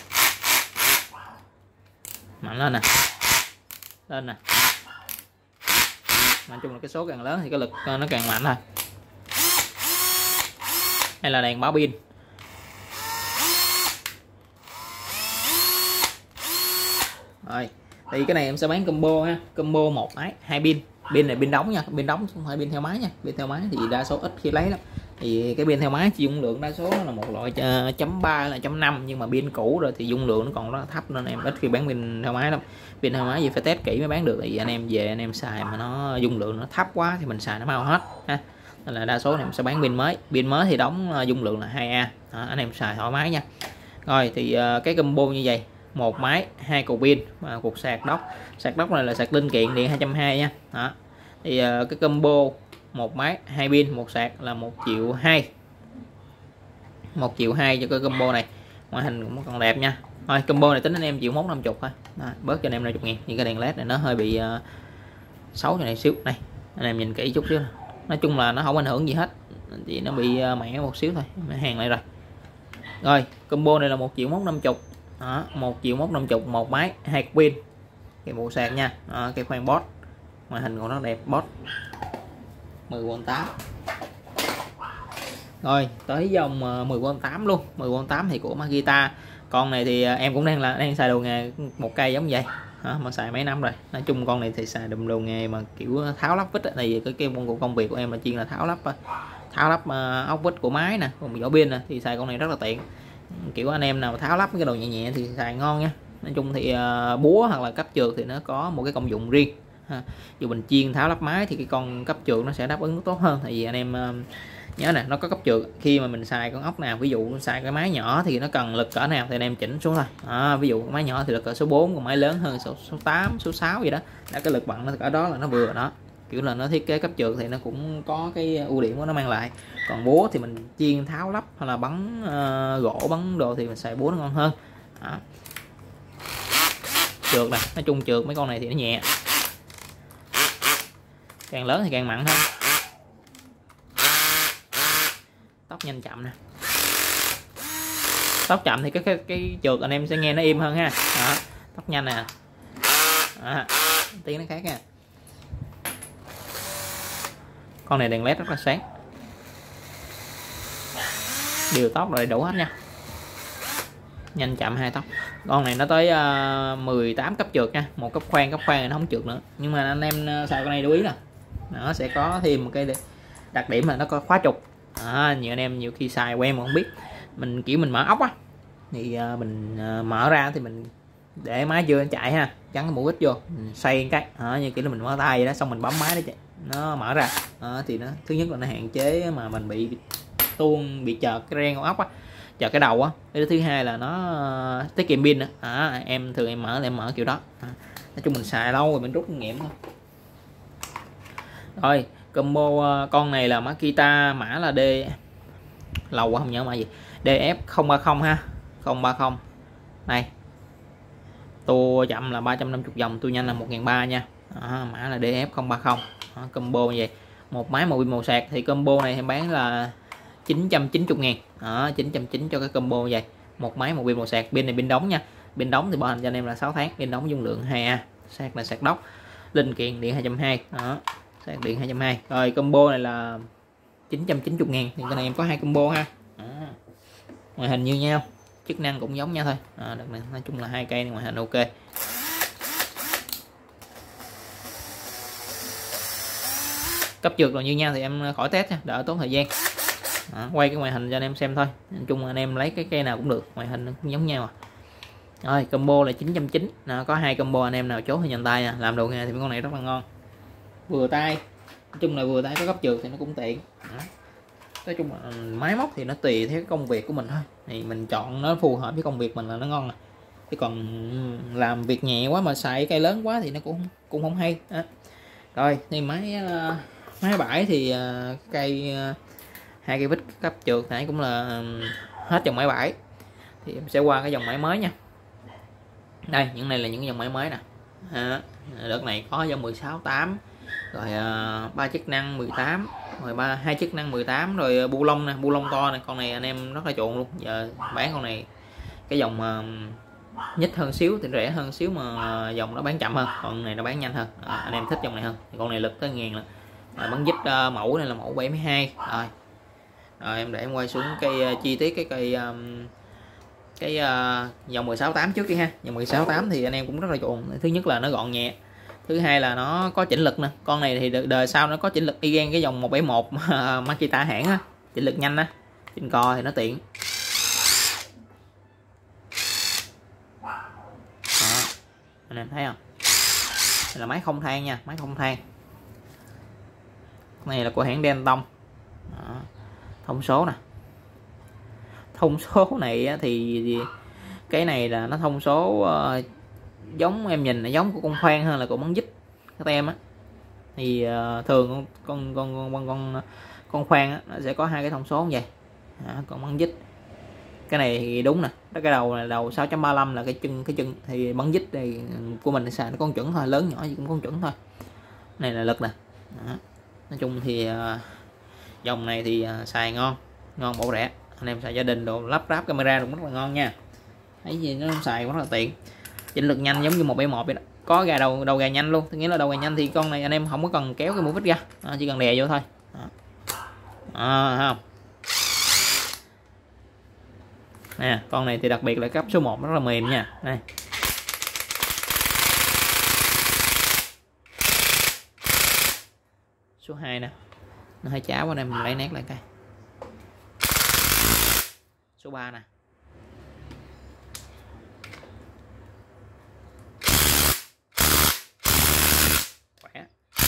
Mạnh lên nè, lên nè. Nói chung là cái số càng lớn thì cái lực nó càng mạnh thôi. Đây là đèn báo pin. Rồi thì cái này em sẽ bán combo ha, combo một máy 2 pin. Pin này pin đóng nha, pin đóng không phải pin theo máy nha. Pin theo máy thì đa số ít khi lấy lắm, thì cái pin theo máy thì dung lượng đa số là một loại chấm 3 là chấm 5, nhưng mà pin cũ rồi thì dung lượng nó còn rất thấp nên em ít khi bán pin theo máy lắm. Pin theo máy gì phải test kỹ mới bán được, thì anh em về anh em xài mà nó dung lượng nó thấp quá thì mình xài nó mau hết ha. Nên là đa số em sẽ bán pin mới. Pin mới thì đóng dung lượng là 2A đó, anh em xài thoải mái nha. Rồi thì cái combo như vậy, một máy 2 cục pin và cục sạc đốc này là sạc linh kiện điện 220 nha. Đó thì cái combo một máy 2 pin một sạc là 1.200.000, 1.200.000 cho cái combo này. Ngoại hình cũng còn đẹp nha. Thôi combo này tính anh em 1.150.000 thôi. Đó, bớt cho anh em 50.000. Thì cái đèn led này nó hơi bị xấu cho này xíu này, anh em nhìn kỹ chút xíu. Nói chung là nó không ảnh hưởng gì hết, chỉ nó bị mẻ một xíu thôi, hàng lại rồi. Rồi combo này là 1.150.000. Đó, 1.150.000 một máy 2 pin, cái bộ sạc nha. Đó, cái khoang boss, ngoại hình của nó đẹp, boss 10V8. Rồi tới dòng 10V8 luôn. 10V8 thì của Makita. Con này thì em cũng đang xài đồ nghề một cây giống vậy. Đó, mà xài mấy năm rồi. Nói chung con này thì xài đùm đồ nghề mà kiểu tháo lắp vít, thì cái công việc của em là chuyên là tháo lắp ốc vít của máy nè, còn vỏ pin nè, thì xài con này rất là tiện. Kiểu anh em nào tháo lắp cái đồ nhẹ nhẹ thì xài ngon nha. Nói chung thì búa hoặc là cấp trượt thì nó có một cái công dụng riêng ha. Dù mình chiên tháo lắp máy thì cái con cấp trượt nó sẽ đáp ứng tốt hơn, tại vì anh em nhớ nè, nó có cấp trượt. Khi mà mình xài con ốc nào, ví dụ xài cái máy nhỏ thì nó cần lực cỡ nào thì anh em chỉnh xuống thôi. Ví dụ máy nhỏ thì lực cỡ số 4, còn máy lớn hơn số 8, số 6 gì đó, đã cái lực bằng nó cỡ đó là nó vừa đó. Kiểu là nó thiết kế cấp trượt thì nó cũng có cái ưu điểm của nó mang lại. Còn búa thì mình chiên tháo lắp hoặc là bắn gỗ bắn đồ thì mình xài búa nó ngon hơn. Đó. Trượt nè, nói chung trượt mấy con này thì nó nhẹ, càng lớn thì càng mặn hơn. Tốc nhanh chậm nè, tốc chậm thì cái trượt anh em sẽ nghe nó im hơn ha. Đó. Tốc nhanh nè, tiếng nó khác nha. Con này đèn led rất là sáng, điều tốc rồi đủ hết nha, nhanh chậm hai tốc. Con này nó tới 18 cấp trượt nha, một cấp khoan này nó không trượt nữa. Nhưng mà anh em xài con này lưu ý là nó sẽ có thêm một cái đặc điểm là nó có khóa trục. Nhiều anh em nhiều khi xài quen mà không biết, mình kiểu mình mở ốc á thì mình mở ra thì mình để máy chưa chạy ha, gắn cái mũi vít vô, mình xoay cái như kiểu là mình mở tay vậy đó, xong mình bấm máy đó chạy, nó mở ra. Thì nó thứ nhất là nó hạn chế mà mình bị tuôn, bị chợt cái ren con ốc á, chợt cái đầu á. Cái thứ hai là nó tiết kiệm pin. Em thường em mở kiểu đó. Nói chung mình xài lâu rồi mình rút kinh nghiệm thôi. Rồi combo con này là Makita, mã là D, lâu quá không nhớ mã gì, DF030 ha, 030 này. Tua chậm là 350 vòng, tua nhanh là 1.300 nha. Mã là DF030. Combo như vậy, một máy một pin một sạc thì combo này em bán là 990.000. 990 cho cái combo như vậy, một máy một pin một sạc. Pin này pin đóng nha, pin đóng thì bảo hành cho anh em là 6 tháng, pin đóng dung lượng 2A. Sạc là sạc đốc, linh kiện điện 220. Sạc điện 220. Rồi combo này là 990.000 thì cái này em có 2 combo ha. Ngoại hình như nhau, chức năng cũng giống nhau thôi. Đợt này nói chung là 2 cây này ngoại hình ok. Cấp trượt rồi như nhau thì em khỏi test nha, đỡ tốn thời gian. Quay cái ngoại hình cho anh em xem thôi. Nói chung anh em lấy cái cây nào cũng được, ngoại hình cũng giống nhau. Rồi combo là 990. Có 2 combo, anh em nào chốt thì nhận tay nha. Làm đồ nghề thì con này rất là ngon, vừa tay. Nói chung là vừa tay, có cấp trượt thì nó cũng tiện. Nói chung là máy móc thì nó tùy theo công việc của mình thôi, thì mình chọn nó phù hợp với công việc mình là nó ngon. Chứ còn làm việc nhẹ quá mà xài cây lớn quá thì nó cũng không hay. Rồi thì máy bãi thì cây 2 cây vít cấp trượt nãy cũng là hết dòng máy bãi. Thì em sẽ qua cái dòng máy mới nha. Đây, những này là những dòng máy mới nè. Đợt này có dòng 16.8, rồi 3 chức năng 18, rồi 2 chức năng 18, rồi bu lông nè, bu lông to này. Con này anh em rất là chuộng luôn. Giờ bán con này cái dòng nhích hơn xíu thì rẻ hơn xíu, mà dòng nó bán chậm hơn, còn này nó bán nhanh hơn. Anh em thích dòng này hơn thì con này lực tới 1000 lận. Bắn dít mẫu này là mẫu 72. Rồi em để em quay xuống cây chi tiết cái cây cái dòng 16.8 trước đi ha. Dòng 16.8 thì anh em cũng rất là chuộng. Thứ nhất là nó gọn nhẹ, thứ hai là nó có chỉnh lực nè. Con này thì đời sau nó có chỉnh lực y gan cái dòng 171 Makita hãng á, chỉnh lực nhanh á, chỉnh cò thì nó tiện. Đó, anh em thấy không? Đây là máy không than nha, máy không than. Này là của hãng Denton. Thông số nè, thông số này thì cái này là nó thông số giống em nhìn là giống của con khoan hơn là của bắn dít cái tem á. Thì thường con khoan á, nó sẽ có hai cái thông số như vậy. Còn bắn dít cái này thì đúng nè, cái đầu là đầu 6.35 là cái chân thì bắn dít này của mình xài nó con chuẩn thôi, lớn nhỏ gì cũng con chuẩn thôi. Này là lực nè. Đó. Nói chung thì dòng này thì xài ngon bổ rẻ, anh em xài gia đình đồ lắp ráp camera cũng rất là ngon nha. Thấy gì nó xài rất là tiện, chỉnh lực nhanh giống như 171 vậy đó, có gà đầu gà nhanh luôn. Nghĩa là đầu gà nhanh thì con này anh em không có cần kéo cái mũi vít ra, chỉ cần đè vô thôi. Không nè, con này thì đặc biệt là cấp số 1 rất là mềm nha. Đây số 2 nè, nó hơi cháo, anh em mình lấy nét lại cái. Số 3 nè, khỏe.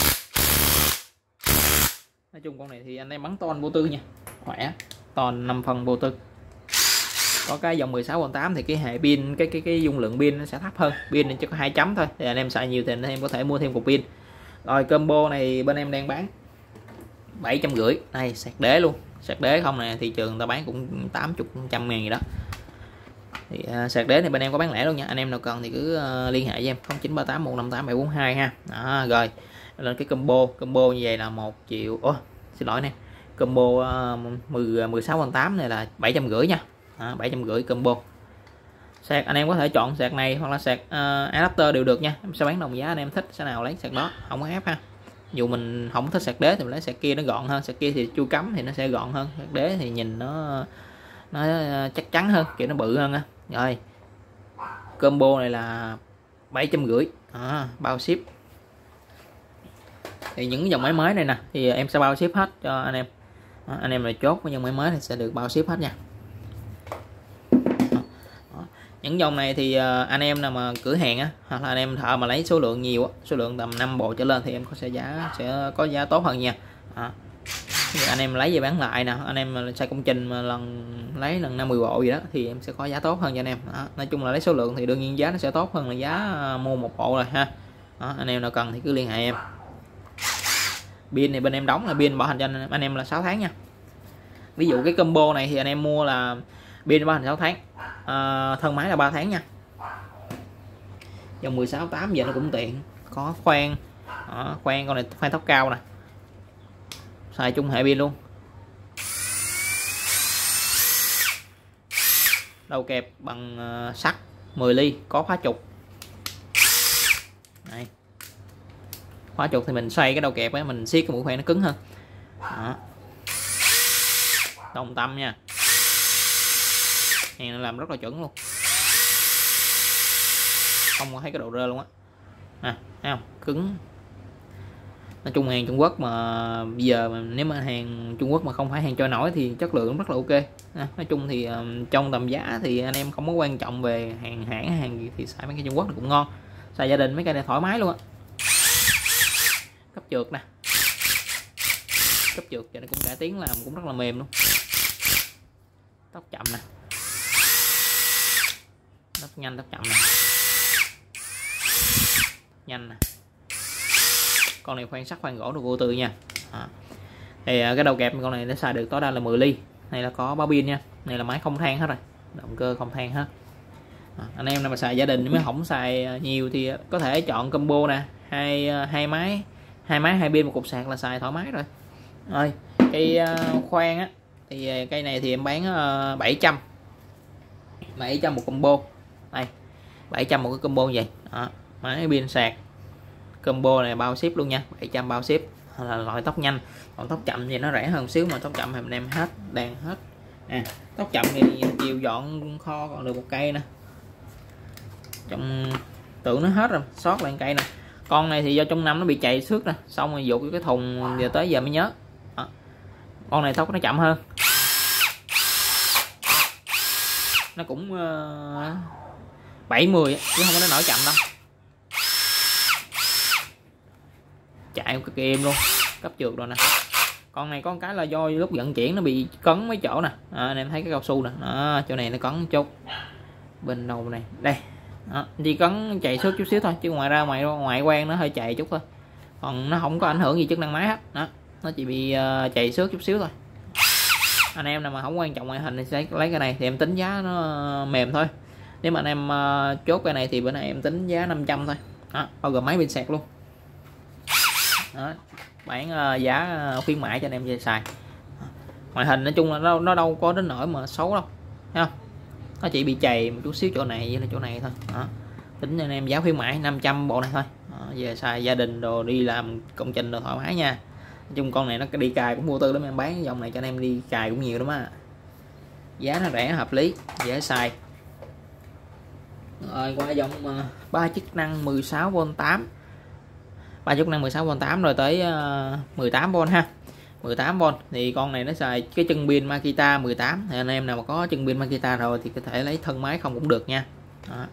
Nói chung con này thì anh em bắn ton vô tư nha, khỏe, ton 5 phân vô tư. Có cái dòng 16V8 thì cái hệ pin, cái dung lượng pin nó sẽ thấp hơn, pin chỉ có 2 chấm thôi, thì anh em xài nhiều thì anh em có thể mua thêm cục pin. Rồi combo này bên em đang bán 750. Đây sạc đế luôn, sạc đế không nè, thị trường ta bán cũng 80 100 ngàn gì đó. Thì sạc đế này bên em có bán lẻ luôn nha, anh em nào cần thì cứ liên hệ với em 0938 158 742 ha. Đó, rồi lên cái combo như vậy là 1 triệu. Xin lỗi nè, combo 16V8 này là 750 nha. 750 combo. Sạc anh em có thể chọn sạc này hoặc là sạc adapter đều được nha, em sẽ bán đồng giá, anh em thích sẽ nào lấy sạc đó, không có ép ha. Dù mình không thích sạc đế thì mình lấy sạc kia, nó gọn hơn, sạc kia thì chui cắm thì nó sẽ gọn hơn, sạc đế thì nhìn nó chắc chắn hơn, kiểu nó bự hơn á. Rồi combo này là 750, bao ship. Thì những dòng máy mới này nè thì em sẽ bao ship hết cho anh em. Anh em là chốt với dòng máy mới thì sẽ được bao ship hết nha. Những dòng này thì anh em nào mà cửa hàng á, hoặc là anh em thợ mà lấy số lượng nhiều á, số lượng tầm 5 bộ trở lên thì em sẽ có giá tốt hơn nha. Thì anh em lấy về bán lại nè, anh em xài công trình mà lấy lần 50 bộ gì đó thì em sẽ có giá tốt hơn cho anh em. Nói chung là lấy số lượng thì đương nhiên giá nó sẽ tốt hơn là giá mua một bộ rồi ha. Anh em nào cần thì cứ liên hệ em. Pin này bên em đóng là pin bảo hành cho anh em là 6 tháng nha. Ví dụ cái combo này thì anh em mua là pin bảo hành 6 tháng, thân máy là 3 tháng nha. Dòng 16.8 giờ nó cũng tiện, có khoan, khoan con này khoan tốc cao nè, xài chung hệ pin luôn. Đầu kẹp bằng sắt 10 ly, có khóa trục. Đây. Khóa trục thì mình xoay cái đầu kẹp ấy, mình siết cái mũi khoan nó cứng hơn. Đồng tâm nha, hàng làm rất là chuẩn luôn, không có thấy cái độ rơ luôn á. Thấy không, cứng. Nói chung hàng Trung Quốc mà bây giờ mà nếu mà hàng Trung Quốc mà không phải hàng trôi nổi thì chất lượng rất là ok. Nói chung thì trong tầm giá thì anh em không có quan trọng về hàng hãng hàng gì thì xài mấy cái Trung Quốc cũng ngon, xài gia đình mấy cái này thoải mái luôn á. Cấp trượt nè, cấp trượt giờ nó cũng cải tiến làm cũng rất là mềm luôn. Tốc chậm nè, tốc nhanh tốc chậm nè, nhanh nè. Con này khoan sắt khoan gỗ đồ vô tư nha. Thì cái đầu kẹp con này nó xài được tối đa là 10 ly. Này là có báo pin nha, này là máy không than hết rồi, động cơ không than hết. Anh em nào mà xài gia đình mới không xài nhiều thì có thể chọn combo nè, hai máy hai pin một cục sạc là xài thoải mái rồi. Rồi cây khoan á thì cây này thì em bán 700 một combo. Đây 700 một cái combo như vậy. Máy pin sạc combo này bao ship luôn nha, 700 bao ship. Là loại tốc nhanh, còn tốc chậm thì nó rẻ hơn xíu, mà tốc chậm thì anh em hết Tóc chậm thì chiều dọn kho còn được một cây nè, trong tưởng nó hết rồi, sót lại cây nè. Con này thì do trong năm nó bị chạy xước nè, xong rồi dụ cái thùng giờ tới giờ mới nhớ. Đó. Con này tóc nó chậm hơn, nó cũng 7-10 chứ không có nổi chậm đâu, chạy cực kỳ êm luôn, cấp trượt rồi nè. Con này có một cái là do lúc vận chuyển nó bị cấn mấy chỗ nè, anh em thấy cái cao su nè, chỗ này nó cấn một chút, bên đầu này đây, chỉ cấn chạy xước chút xíu thôi, chứ ngoài ra ngoại quan nó hơi chạy chút thôi, còn nó không có ảnh hưởng gì chức năng máy hết. Đó, nó chỉ bị chạy xước chút xíu thôi. Anh em nào mà không quan trọng ngoại hình thì sẽ lấy cái này, thì em tính giá nó mềm thôi. Nếu mà anh em chốt cái này thì bữa nay em tính giá 500 thôi. Đó, bao gồm máy pin sạc luôn. Đó, bán giá khuyến mãi cho anh em về xài. Ngoại hình nói chung là nó đâu có đến nỗi mà xấu đâu, thấy không? Nó chỉ bị chày một chút xíu chỗ này với là chỗ này thôi. Đó, tính cho anh em giá khuyến mãi 500 bộ này thôi. Đó, về xài gia đình đồ, đi làm công trình đồ thoải mái nha. Nói chung con này nó đi cài cũng vô tư lắm, em bán cái dòng này cho anh em đi cài cũng nhiều lắm á. Giá nó rẻ hợp lý, dễ xài. Rồi qua dòng 3 chức năng 16V 8, 3 chức năng 16V 8 rồi tới 18V ha. 18V thì con này nó xài cái chân pin Makita 18, thì anh em nào mà có chân pin Makita rồi thì có thể lấy thân máy không cũng được nha. Đó.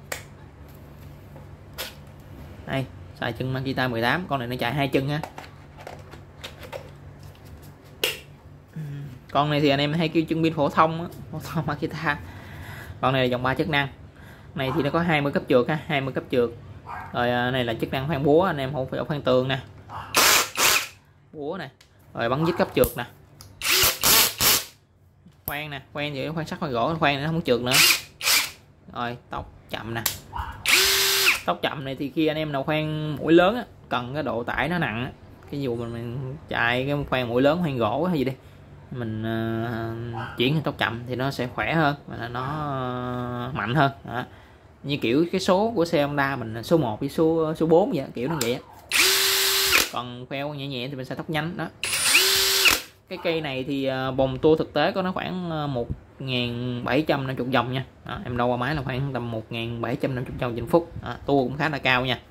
Đây, xài chân Makita 18, con này nó chạy 2 chân ha. Con này thì anh em hay kêu chân pin phổ thông Makita. Con này là dòng 3 chức năng. Này thì nó có 20 cấp trượt ha, 20 cấp trượt. Rồi này là chức năng khoan búa, anh em không phải khoan tường nè. Búa nè. Rồi bắn dít cấp trượt nè. Khoan nè, khoan thì khoan sắt khoan gỗ, khoan này nó không trượt nữa. Rồi tốc chậm nè. Tốc chậm này thì khi anh em nào khoan mũi lớn á, cần cái độ tải nó nặng á, cái dù mình chạy cái khoan mũi lớn, khoan gỗ hay gì đi, mình chuyển thành tốc chậm thì nó sẽ khỏe hơn và nó mạnh hơn. Đó. Như kiểu cái số của xe Honda mình số 1 với số 4 vậy, kiểu nó vậy á. Còn khoeo nhẹ nhẹ thì mình sẽ tốc nhanh. Đó, cái cây này thì vòng tua thực tế có nó khoảng 1750 vòng nha. Đó, em đo qua máy là khoảng tầm 1750 vòng trên phút. Đó, tua cũng khá là cao nha.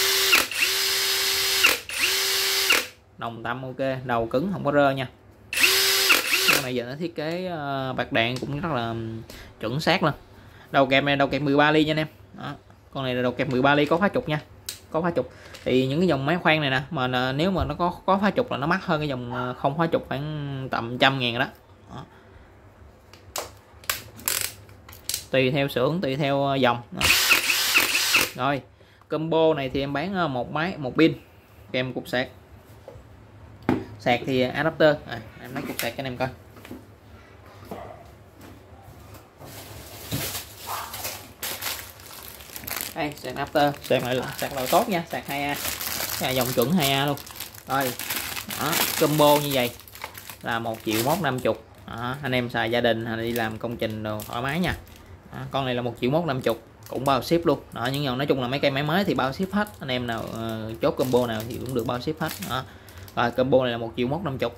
Đồng tâm ok, đầu cứng không có rơ nha. Con này giờ nó thiết kế bạc đạn cũng rất là chuẩn xác luôn. Đầu kẹp này đầu kẹp 13 ly nha anh em. Đó. Con này là đầu kẹp 13 ly có phá trục nha. Có phá trục. Thì những cái dòng máy khoan này nè, mà nếu mà nó có phá trục là nó mắc hơn cái dòng không phá trục khoảng tầm 100.000 đó. Đó. Tùy theo xưởng, tùy theo dòng. Đó. Rồi, combo này thì em bán một máy, một pin kèm cục sạc. Sạc thì adapter. Em lấy cục sạc cho anh em coi. Đây, sạc adapter, sạc loại tốt nha, sạc 2A. Cái dòng chuẩn 2A luôn. Rồi. Đó, combo như vậy là 1.150.000. Đó, anh em xài gia đình hay đi làm công trình đồ thoải mái nha. Đó, con này là 1.150.000 cũng bao ship luôn. Đó, những dòng nói chung là mấy cây máy mới thì bao ship hết. Anh em nào chốt combo nào thì cũng được bao ship hết. Đó. Rồi combo này là 1.150.000.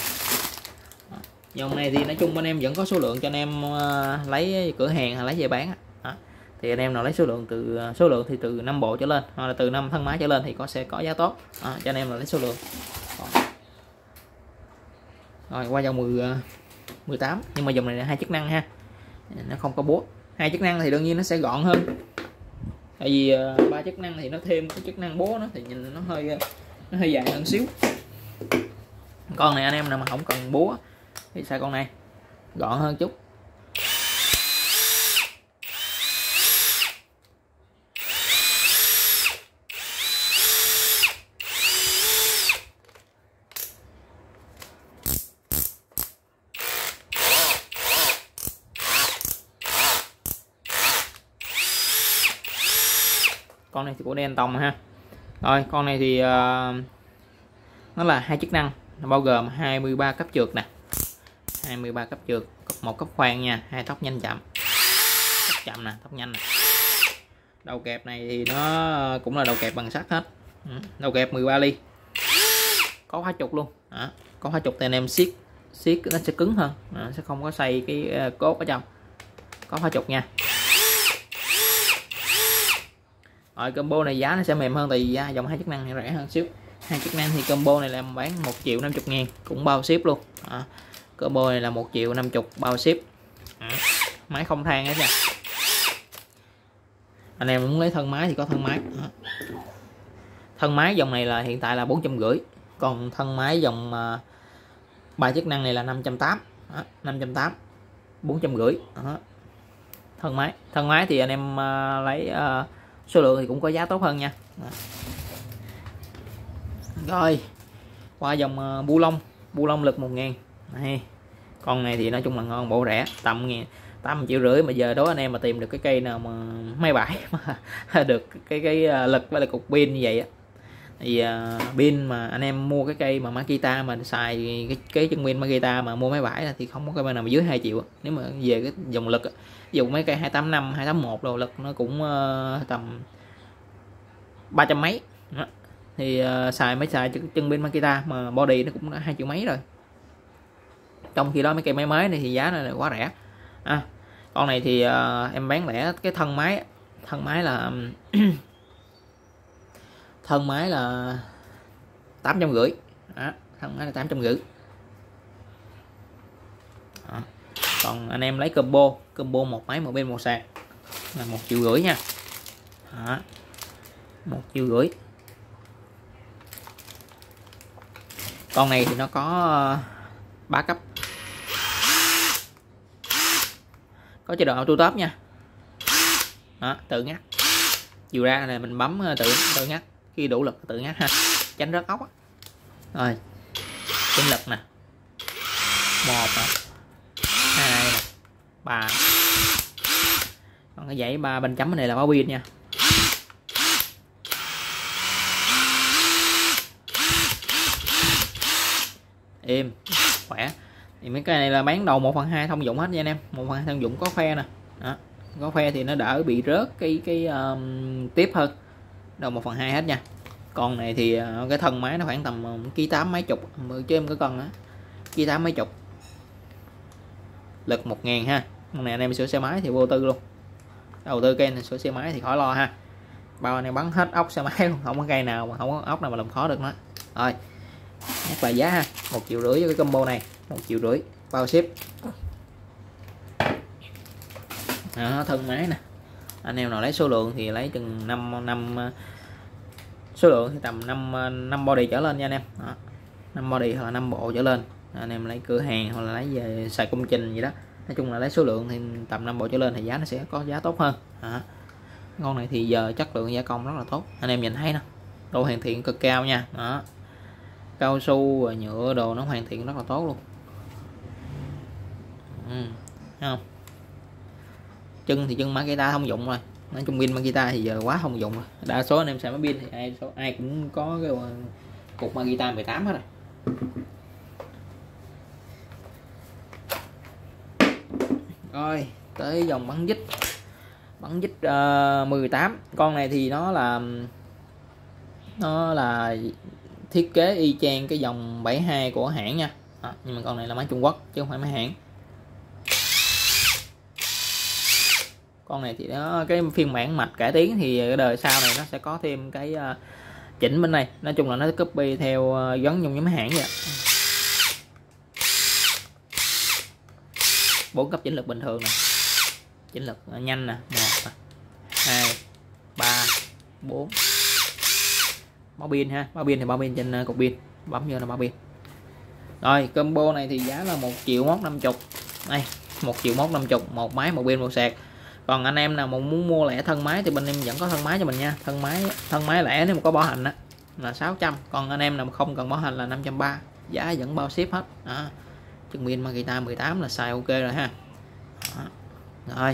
Dòng này thì nói chung anh em vẫn có số lượng cho anh em lấy cửa hàng hay lấy về bán. Đó. Thì anh em nào lấy số lượng thì từ 5 bộ trở lên hoặc là từ 5 thân máy trở lên thì sẽ có giá tốt. Đó, cho anh em là lấy số lượng. Rồi qua dòng 18, nhưng mà dòng này là 2 chức năng ha, nó không có búa. 2 chức năng thì đương nhiên nó sẽ gọn hơn, tại vì 3 chức năng thì nó thêm cái chức năng búa nó thì nhìn nó hơi dài hơn xíu. Con này anh em nào mà không cần búa thì xài con này gọn hơn chút. Con này thì của Denton ha. Rồi con này thì nó là 2 chức năng, bao gồm 23 cấp trượt nè, 23 cấp trượt, một cấp khoan nha, 2 tốc nhanh chậm, tốc chậm nè, tốc nhanh nè. Đầu kẹp này thì nó cũng là đầu kẹp bằng sắt hết. Đầu kẹp 13 ly, có phá trục luôn. Đó, có phá trục thì anh em siết siết nó sẽ cứng hơn, sẽ không có xoay cái cốt ở trong, có pha trục nha. Rồi combo này giá nó sẽ mềm hơn tại vì dòng hai chức năng này rẻ hơn xíu. Hai chức năng thì combo này là em bán 1.050.000 cũng bao ship luôn. Combo này là 1.050.000 bao ship. Máy không than hết nha. Anh em muốn lấy thân máy thì có thân máy. Thân máy dòng này là hiện tại là 450, còn thân máy dòng 3 chức năng này là 580. 580 450. Thân máy thì anh em lấy số lượng thì cũng có giá tốt hơn nha. Rồi qua dòng bu lông lực 1.000 này. Con này thì nói chung là ngon, bộ rẻ, tầm 8,5 triệu. Mà giờ đó anh em mà tìm được cái cây nào mà máy bãi mà được cái lực với là cục pin như vậy á, thì pin mà anh em mua cái cây mà Makita mà xài cái chân pin Makita mà mua máy bãi thì không có cây nào mà dưới 2 triệu. Nếu mà về cái dòng lực dùng mấy cây 285 281 đồ lực nó cũng tầm 300 mấy đó. Thì xài chân pin Makita mà body nó cũng đã 2 triệu mấy rồi. Trong khi đó mấy cây máy mới này thì giá này là quá rẻ. Con này thì em bán lẻ cái thân máy là thân máy là 850. Thân máy là 850. Còn anh em lấy combo một máy một bên một sạc là 1,5 triệu nha. 1,5 triệu. Con này thì nó có 3 cấp, có chế độ auto top nha. Tự ngắt, dù ra này mình bấm tự ngắt, khi đủ lực tự ngắt ha, tránh rớt ốc á. Rồi chỉnh lực nè, 1 nè, 2 nè, 3. Còn cái dãy 3 bên chấm này là báo pin nha. Êm khỏe. Thì mấy cái này là bán đầu 1/2 thông dụng hết nha anh em. 1/2 thông dụng, có phe nè. Có phe thì nó đỡ bị rớt cái tiếp hơn. Đầu 1/2 hết nha. Con này thì cái thân máy nó khoảng tầm 1,8 mấy chục, chứ em có con á 1,8 mấy chục. Lực 1.000 ha. Con này anh em sửa xe máy thì vô tư luôn. Đầu tư cây này sửa xe máy thì khỏi lo ha. Bao anh em bắn hết ốc xe máy luôn, không có cây nào mà không có ốc nào mà làm khó được nó. Rồi nhắc lại giá ha, 1,5 triệu với cái combo này, 1,5 triệu bao ship. Thân máy nè, anh em nào lấy số lượng thì lấy chừng 5 số lượng thì tầm 5 body trở lên nha anh em. 5 body hoặc là 5 bộ trở lên, anh em lấy cửa hàng hoặc là lấy về xài công trình gì đó, nói chung là lấy số lượng thì tầm 5 bộ trở lên thì giá nó sẽ có giá tốt hơn. Con này thì giờ chất lượng gia công rất là tốt, anh em nhìn thấy nè, độ hoàn thiện cực cao nha. Cao su và nhựa đồ nó hoàn thiện rất là tốt luôn. Thấy không? Chân thì chân Makita thông dụng rồi, nói chung pin Makita thì giờ quá thông dụng rồi. Đa số anh em xài máy pin thì ai cũng có cái cục Makita 18 hết rồi. Rồi tới dòng bắn dít 18. Con này thì nó là thiết kế y chang cái dòng 72 của hãng nha. Nhưng mà con này là máy Trung Quốc chứ không phải máy hãng. Con này thì nó cái phiên bản mạch cải tiến thì cái đời sau này nó sẽ có thêm cái chỉnh bên này, nói chung là nó copy theo giống như máy hãng vậy. 4 cấp chỉnh lực bình thường nè, chỉnh lực nhanh nè, 1 2 3 4. Báo pin ha, báo pin thì báo pin trên cục pin, bấm vô là báo pin. Rồi combo này thì giá là 1.150.000 đây, 1.150.000 một máy một pin một sạc. Còn anh em nào mà muốn mua lẻ thân máy thì bên em vẫn có thân máy cho mình nha. Thân máy lẻ nếu mà có bảo hành á là 600, còn anh em nào mà không cần bảo hành là 530, giá vẫn bao ship hết. Chân pin Makita 18 là xài ok rồi ha. Rồi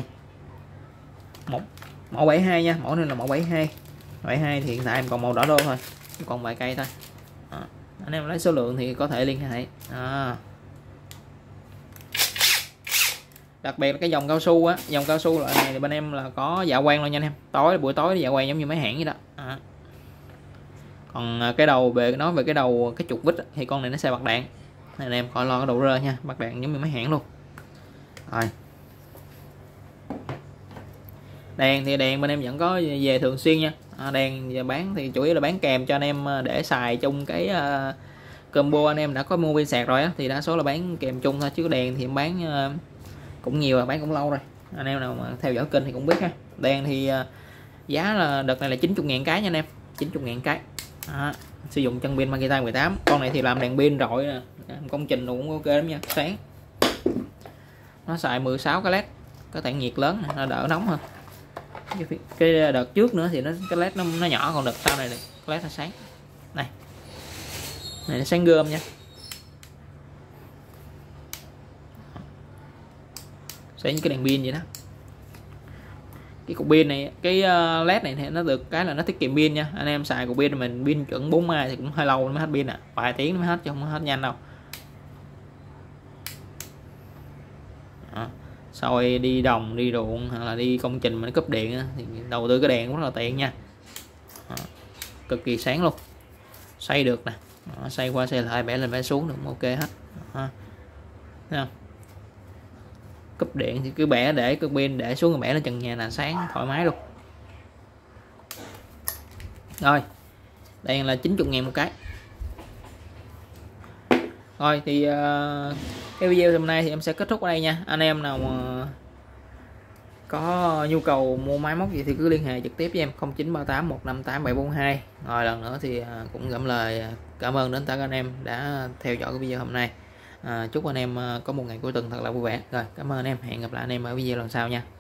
mẫu 72 nha, mẫu này là mẫu 72 thì hiện tại em còn màu đỏ đô thôi, còn vài cây thôi. Anh em lấy số lượng thì có thể liên hệ. Đặc biệt là cái dòng cao su á, dòng cao su loại này thì bên em là có dạ quang luôn nha anh em, buổi tối dạ quang giống như mấy hãng vậy đó. Còn cái đầu nói về cái đầu cái trục vít thì con này nó xe bạc đạn, anh em khỏi lo cái độ rơ nha, bắt đèn giống như máy hãng luôn. Rồi đèn thì đèn bên em vẫn có về thường xuyên nha. Đèn giờ bán thì chủ yếu là bán kèm cho anh em để xài chung cái combo anh em đã có mua pin sạc rồi á, thì đa số là bán kèm chung thôi, chứ đèn thì em bán cũng nhiều, bán cũng lâu rồi, anh em nào mà theo dõi kênh thì cũng biết ha. Đèn thì giá là đợt này là 90.000 cái nha anh em, 90.000 cái. Đó, sử dụng chân pin Makita 18. Con này thì làm đèn pin rọi nè, công trình cũng ok lắm nha, sáng. Nó xài 16 cái led, có tản nhiệt lớn này, nó đỡ nóng hơn. Cái đợt trước nữa thì cái led nó nhỏ, còn đợt sau này cái led nó sáng. Này nó sáng gươm nha, sẽ những cái đèn pin vậy đó. Cái cục pin này, cái led này thì nó được cái là nó tiết kiệm pin nha. Anh em xài cục pin mình pin chuẩn 40 thì cũng hơi lâu mới hết pin à, vài tiếng mới hết chứ không hết nhanh đâu. Đó. Soi đi đồng đi ruộng hoặc là đi công trình mà nó cúp điện thì đầu tư cái đèn cũng rất là tiện nha. Đó. Cực kỳ sáng luôn, xoay được nè. Đó. Xoay qua xoay lại, bẻ lên bẻ xuống được ok hết. Đó. Thấy không? Cúp điện thì cứ bẻ, để cái pin để xuống rồi bẻ lên trần nhà là sáng thoải mái luôn. Rồi đèn là 90.000 một cái. Rồi thì cái video hôm nay thì em sẽ kết thúc ở đây nha. Anh em nào mà có nhu cầu mua máy móc gì thì cứ liên hệ trực tiếp với em 0938 158 742. Rồi lần nữa thì cũng gửi lời cảm ơn đến tất cả anh em đã theo dõi cái video hôm nay. Chúc anh em có một ngày cuối tuần thật là vui vẻ. Rồi cảm ơn anh em, hẹn gặp lại anh em ở video lần sau nha.